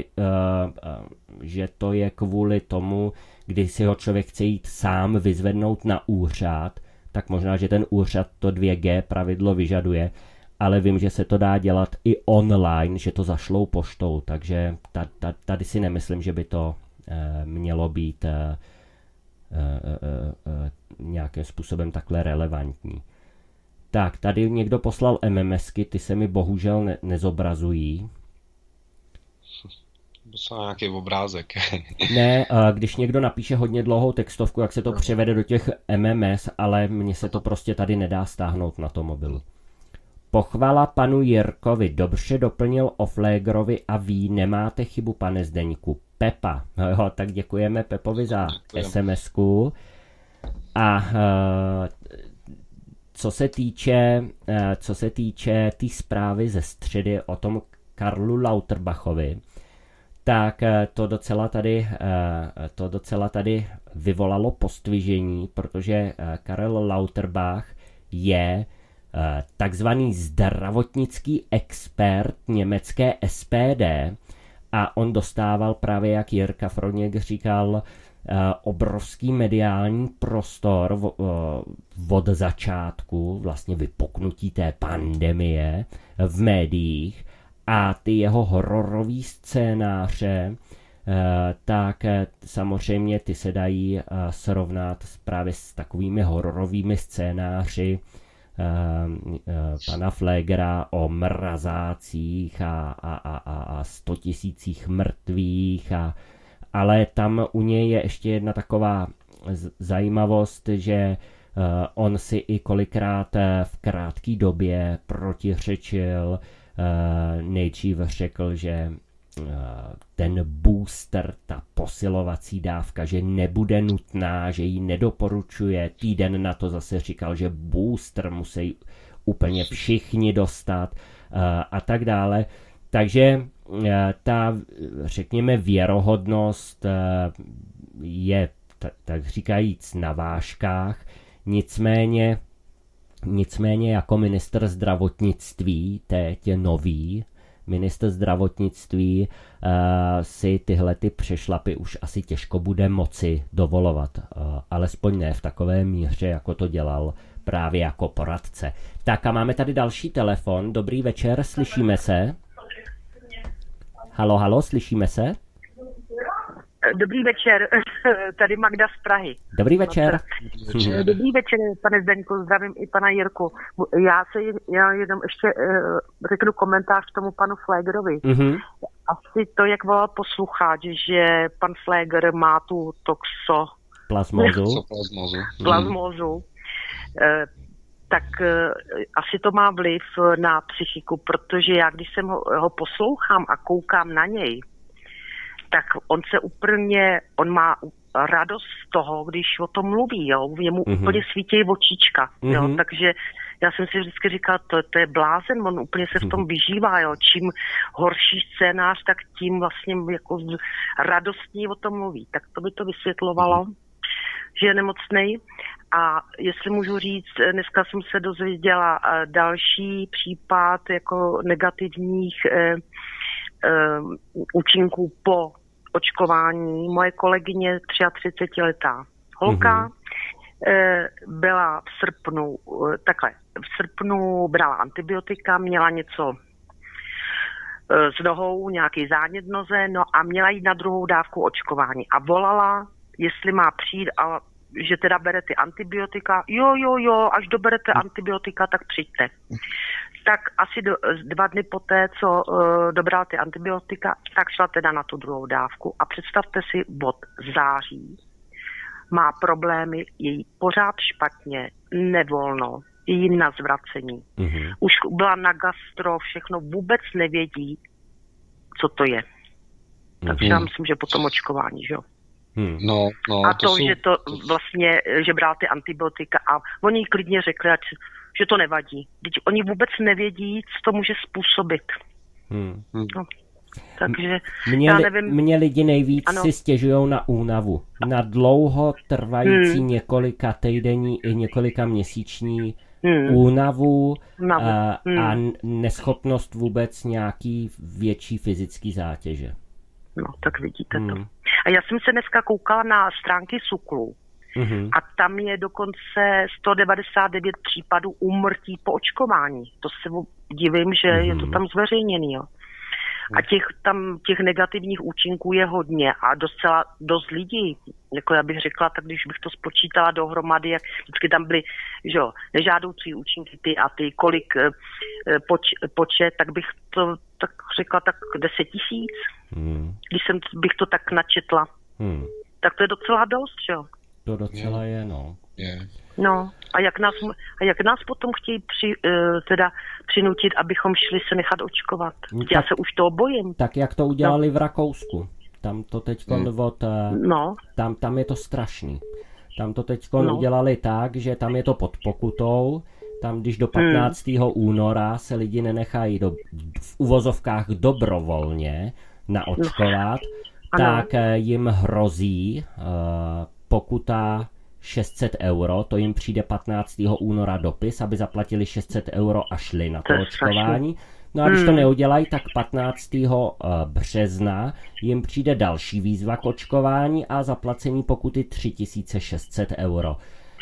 to je kvůli tomu, když si ho člověk chce jít sám vyzvednout na úřad, tak možná, že ten úřad to 2G pravidlo vyžaduje, ale vím, že se to dá dělat i online, že to zašlou poštou, takže tady si nemyslím, že by to mělo být nějakým způsobem takhle relevantní. Tak, tady někdo poslal MMSky, ty se mi bohužel nezobrazují. Poslal nějaký obrázek. Ne, když někdo napíše hodně dlouhou textovku, jak se to převede do těch MMS, ale mně se to prostě tady nedá stáhnout na tom mobilu. Pochvala panu Jirkovi, dobře doplnil o Flégrovi a ví, nemáte chybu, pane Zdeňku. Pepa, jo, tak děkujeme Pepovi za SMS-ku. A co se týče té zprávy ze středy o tom Karlu Lauterbachovi, tak to docela tady vyvolalo pozdvižení, protože Karel Lauterbach je takzvaný zdravotnický expert německé SPD a on dostával právě, jak Jirka Froněk říkal, obrovský mediální prostor od začátku, vlastně vypuknutí té pandemie v médiích, a ty jeho hororové scénáře, tak samozřejmě ty se dají srovnat právě s takovými hororovými scénáři pana Flegera o mrazácích a 100 000 mrtvých, ale tam u něj je ještě jedna taková zajímavost, že on si i kolikrát v krátké době protiřečil. Nejdřív řekl, že ten booster, ta posilovací dávka, že nebude nutná, že ji nedoporučuje. Týden na to zase říkal, že booster musí úplně všichni dostat a tak dále. Takže ta, řekněme, věrohodnost je, tak říkajíc, na vážkách. Nicméně jako ministr zdravotnictví, teď je nový, ministr zdravotnictví si tyhle ty přešlapy už asi těžko bude moci dovolovat. Alespoň ne v takové míře, jako to dělal právě jako poradce. Tak a máme tady další telefon. Dobrý večer, slyšíme se? Halo, slyšíme se? Dobrý večer, tady Magda z Prahy. Dobrý večer. Dobrý večer, pane Zdeňku, zdravím i pana Jirku. Já jenom ještě řeknu komentář k tomu panu Flégerovi. Mm-hmm. Asi to, jak volal posluchač, že pan Fléger má tu toxoplasmózu. Tak asi to má vliv na psychiku, protože já, když jsem ho poslouchám a koukám na něj, tak on má radost z toho, když o tom mluví, jo, jemu úplně svítí očička, jo, takže já jsem si vždycky říkala, to je blázen, on úplně se v tom vyžívá, jo, čím horší scénář, tak tím vlastně jako radostní o tom mluví, tak to by to vysvětlovalo, že je nemocnej. A jestli můžu říct, dneska jsem se dozvěděla další případ jako negativních účinků po očkování. Moje kolegyně 33letá holka byla v srpnu brala antibiotika, měla něco s nohou, nějaký zánět v noze, no a měla jít na druhou dávku očkování a volala, jestli má přijít a že teda bere ty antibiotika. Jo, až doberete antibiotika, tak přijďte. Tak asi 2 dny poté, co dobrala ty antibiotika, tak šla teda na tu druhou dávku. A představte si, od září má problémy, je jí pořád špatně, nevolno, je jí na zvracení. Už byla na gastro, všechno, vůbec nevědí, co to je. Takže já myslím, že po tom očkování, že jo. No, a to že to vlastně, že bral ty antibiotika a oni jí klidně řekli, že to nevadí. Teď oni vůbec nevědí, co to může způsobit. No, takže já nevím. Mě lidi nejvíc si stěžujou na únavu. Na dlouho trvající několika týdenní i několika měsíční únavu a neschopnost vůbec nějaký větší fyzický zátěže. No, tak vidíte to. A já jsem se dneska koukala na stránky SÚKLu a tam je dokonce 199 případů úmrtí po očkování. To se divím, že je to tam zveřejněný, jo. A těch negativních účinků je hodně a dost lidí, jako já bych řekla, tak když bych to spočítala dohromady, jak vždycky tam byly, že jo, nežádoucí účinky ty a ty, kolik počet, tak bych to tak řekla tak 10 000, když bych to tak načetla. Tak to je docela dost, že jo. To docela je, no. No, a jak nás potom chtějí přinutit, abychom šli se nechat očkovat? Já se už toho bojím. Tak jak to udělali v Rakousku. Tam to teďkon tam je to strašný. Tam to teďkon udělali tak, že tam je to pod pokutou. Tam, když do 15. února se lidi nenechají v uvozovkách dobrovolně naočkovat, tak jim hrozí pokuta 600 €, to jim přijde 15. února dopis, aby zaplatili 600 € a šli na to očkování. No a když to neudělají, tak 15. března jim přijde další výzva k očkování a zaplacení pokuty 3600 €.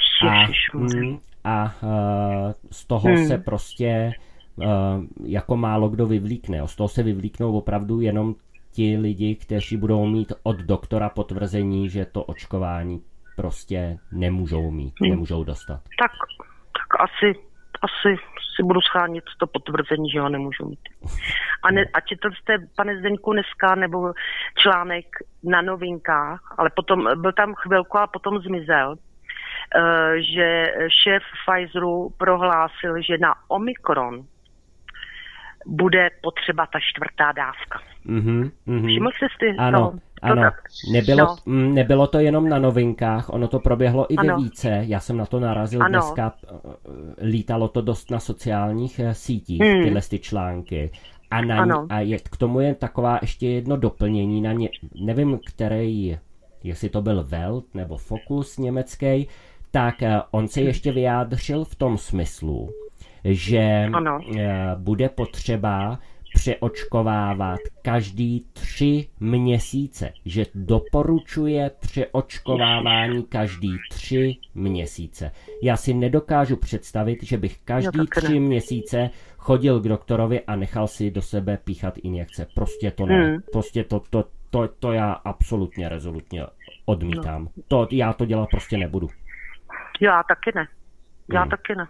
A z toho se prostě jako málo kdo vyvlíkne. Z toho se vyvlíknou opravdu jenom ti lidi, kteří budou mít od doktora potvrzení, že to očkování prostě nemůžou dostat. Tak asi si budu schánit to potvrzení, že ho nemůžu mít. A četl jste, pane Zdeňku, dneska nebo článek na Novinkách, ale potom byl tam chvilku a potom zmizel, že šéf Pfizeru prohlásil, že na Omikron bude potřeba ta 4. dávka. Všiml jsi ty? Ano. Nebylo to jenom na Novinkách, ono to proběhlo i ve více. Já jsem na to narazil dneska, lítalo to dost na sociálních sítích, tyhle ty články. K tomu je taková ještě jedno doplnění, nevím, který, jestli to byl Welt nebo Focus německý, tak on se ještě vyjádřil v tom smyslu, že bude potřeba přeočkovávat každý 3 měsíce. Že doporučuje přeočkovávání každý 3 měsíce. Já si nedokážu představit, že bych každý 3 měsíce chodil k doktorovi a nechal si do sebe píchat injekce. Prostě to ne. Prostě to já absolutně rezolutně odmítám. Já to dělat prostě nebudu. Já taky ne.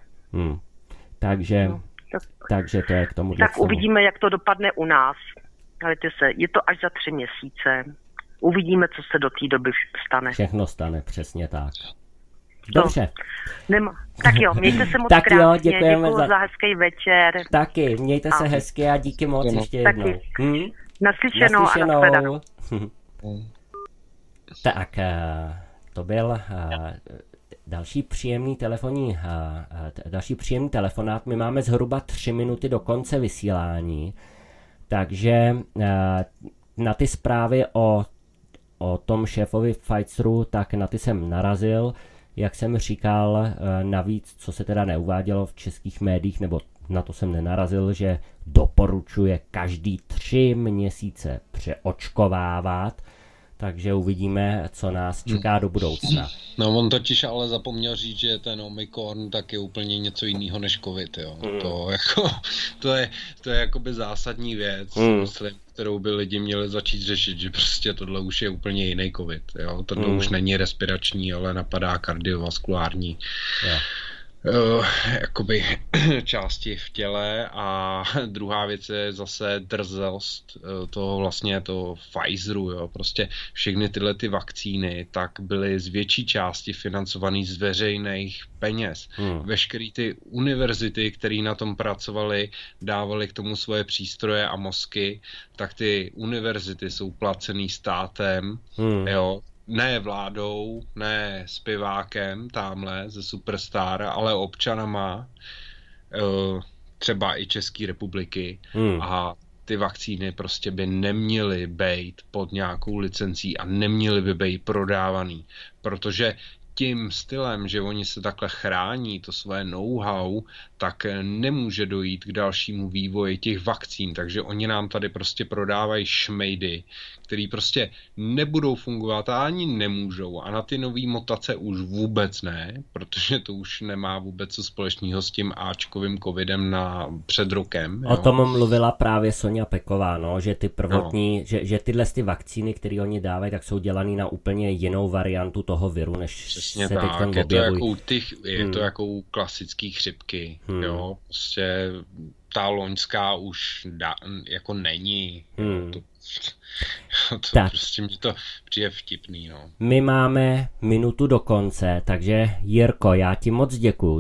Takže to je k tomu. Tak uvidíme, jak to dopadne u nás. Hledajte se, je to až za 3 měsíce. Uvidíme, co se do té doby stane. Všechno stane, přesně tak. Dobře. Tak jo, mějte se moc tak krásně. Jo, děkujeme za hezký večer. Taky, mějte se hezky a díky moc ještě jednou. Naslyšenou a nashledanou. Tak, to byl další příjemný telefonát. My máme zhruba 3 minuty do konce vysílání, takže na ty zprávy o tom šéfovi Pfizeru, tak na ty jsem narazil. Jak jsem říkal, navíc, co se teda neuvádělo v českých médiích, nebo na to jsem nenarazil, že doporučuje každý 3 měsíce přeočkovávat, takže uvidíme, co nás čeká do budoucna. No on totiž ale zapomněl říct, že ten Omikron tak je úplně něco jiného než covid, jo. To je jakoby zásadní věc, myslím, kterou by lidi měli začít řešit, že prostě tohle už je úplně jiný covid, jo. Tohle už není respirační, ale napadá kardiovaskulární. Jakoby části v těle. A druhá věc je zase drzost toho Pfizeru, jo. Prostě všechny tyhle ty vakcíny tak byly z větší části financovaný z veřejných peněz. Veškerý ty univerzity, které na tom pracovaly, dávaly k tomu svoje přístroje a mozky, tak ty univerzity jsou placený státem, jo. Ne vládou, ne zpěvákem tamhle ze Superstar, ale občanama, třeba i České republiky. A ty vakcíny prostě by neměly být pod nějakou licencí a neměly by být prodávaný, protože tím stylem, že oni se takhle chrání to své know-how, tak nemůže dojít k dalšímu vývoji těch vakcín, takže oni nám tady prostě prodávají šmejdy, který prostě nebudou fungovat a ani nemůžou. A na ty nový mutace už vůbec ne, protože to už nemá vůbec co společného s tím áčkovým covidem před rokem. O tom mluvila právě Sonja Peková, no, že ty prvotní, že tyhle ty vakcíny, které oni dávají, tak jsou dělaný na úplně jinou variantu toho viru, než přesně se teď tak, je to jako u klasický chřipky, jo, prostě ta loňská už jako není, to prostě mi to přijde vtipný, no. My máme minutu do konce, takže Jirko, já ti moc děkuju,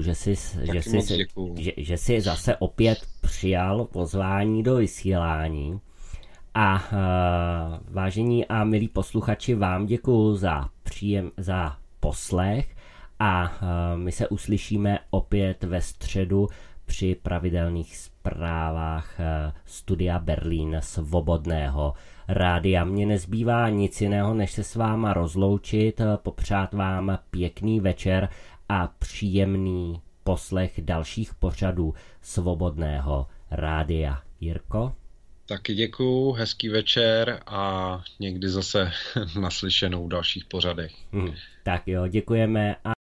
že jsi zase opět přijal pozvání do vysílání. A vážení a milí posluchači, vám děkuju za poslech a my se uslyšíme opět ve středu při pravidelných zprávách Studia Berlín Svobodného rádia. Mně nezbývá nic jiného, než se s váma rozloučit, popřát vám pěkný večer a příjemný poslech dalších pořadů Svobodného rádia. Jirko? Taky děkuju, hezký večer a někdy zase naslyšenou v dalších pořadech. Tak jo, děkujeme.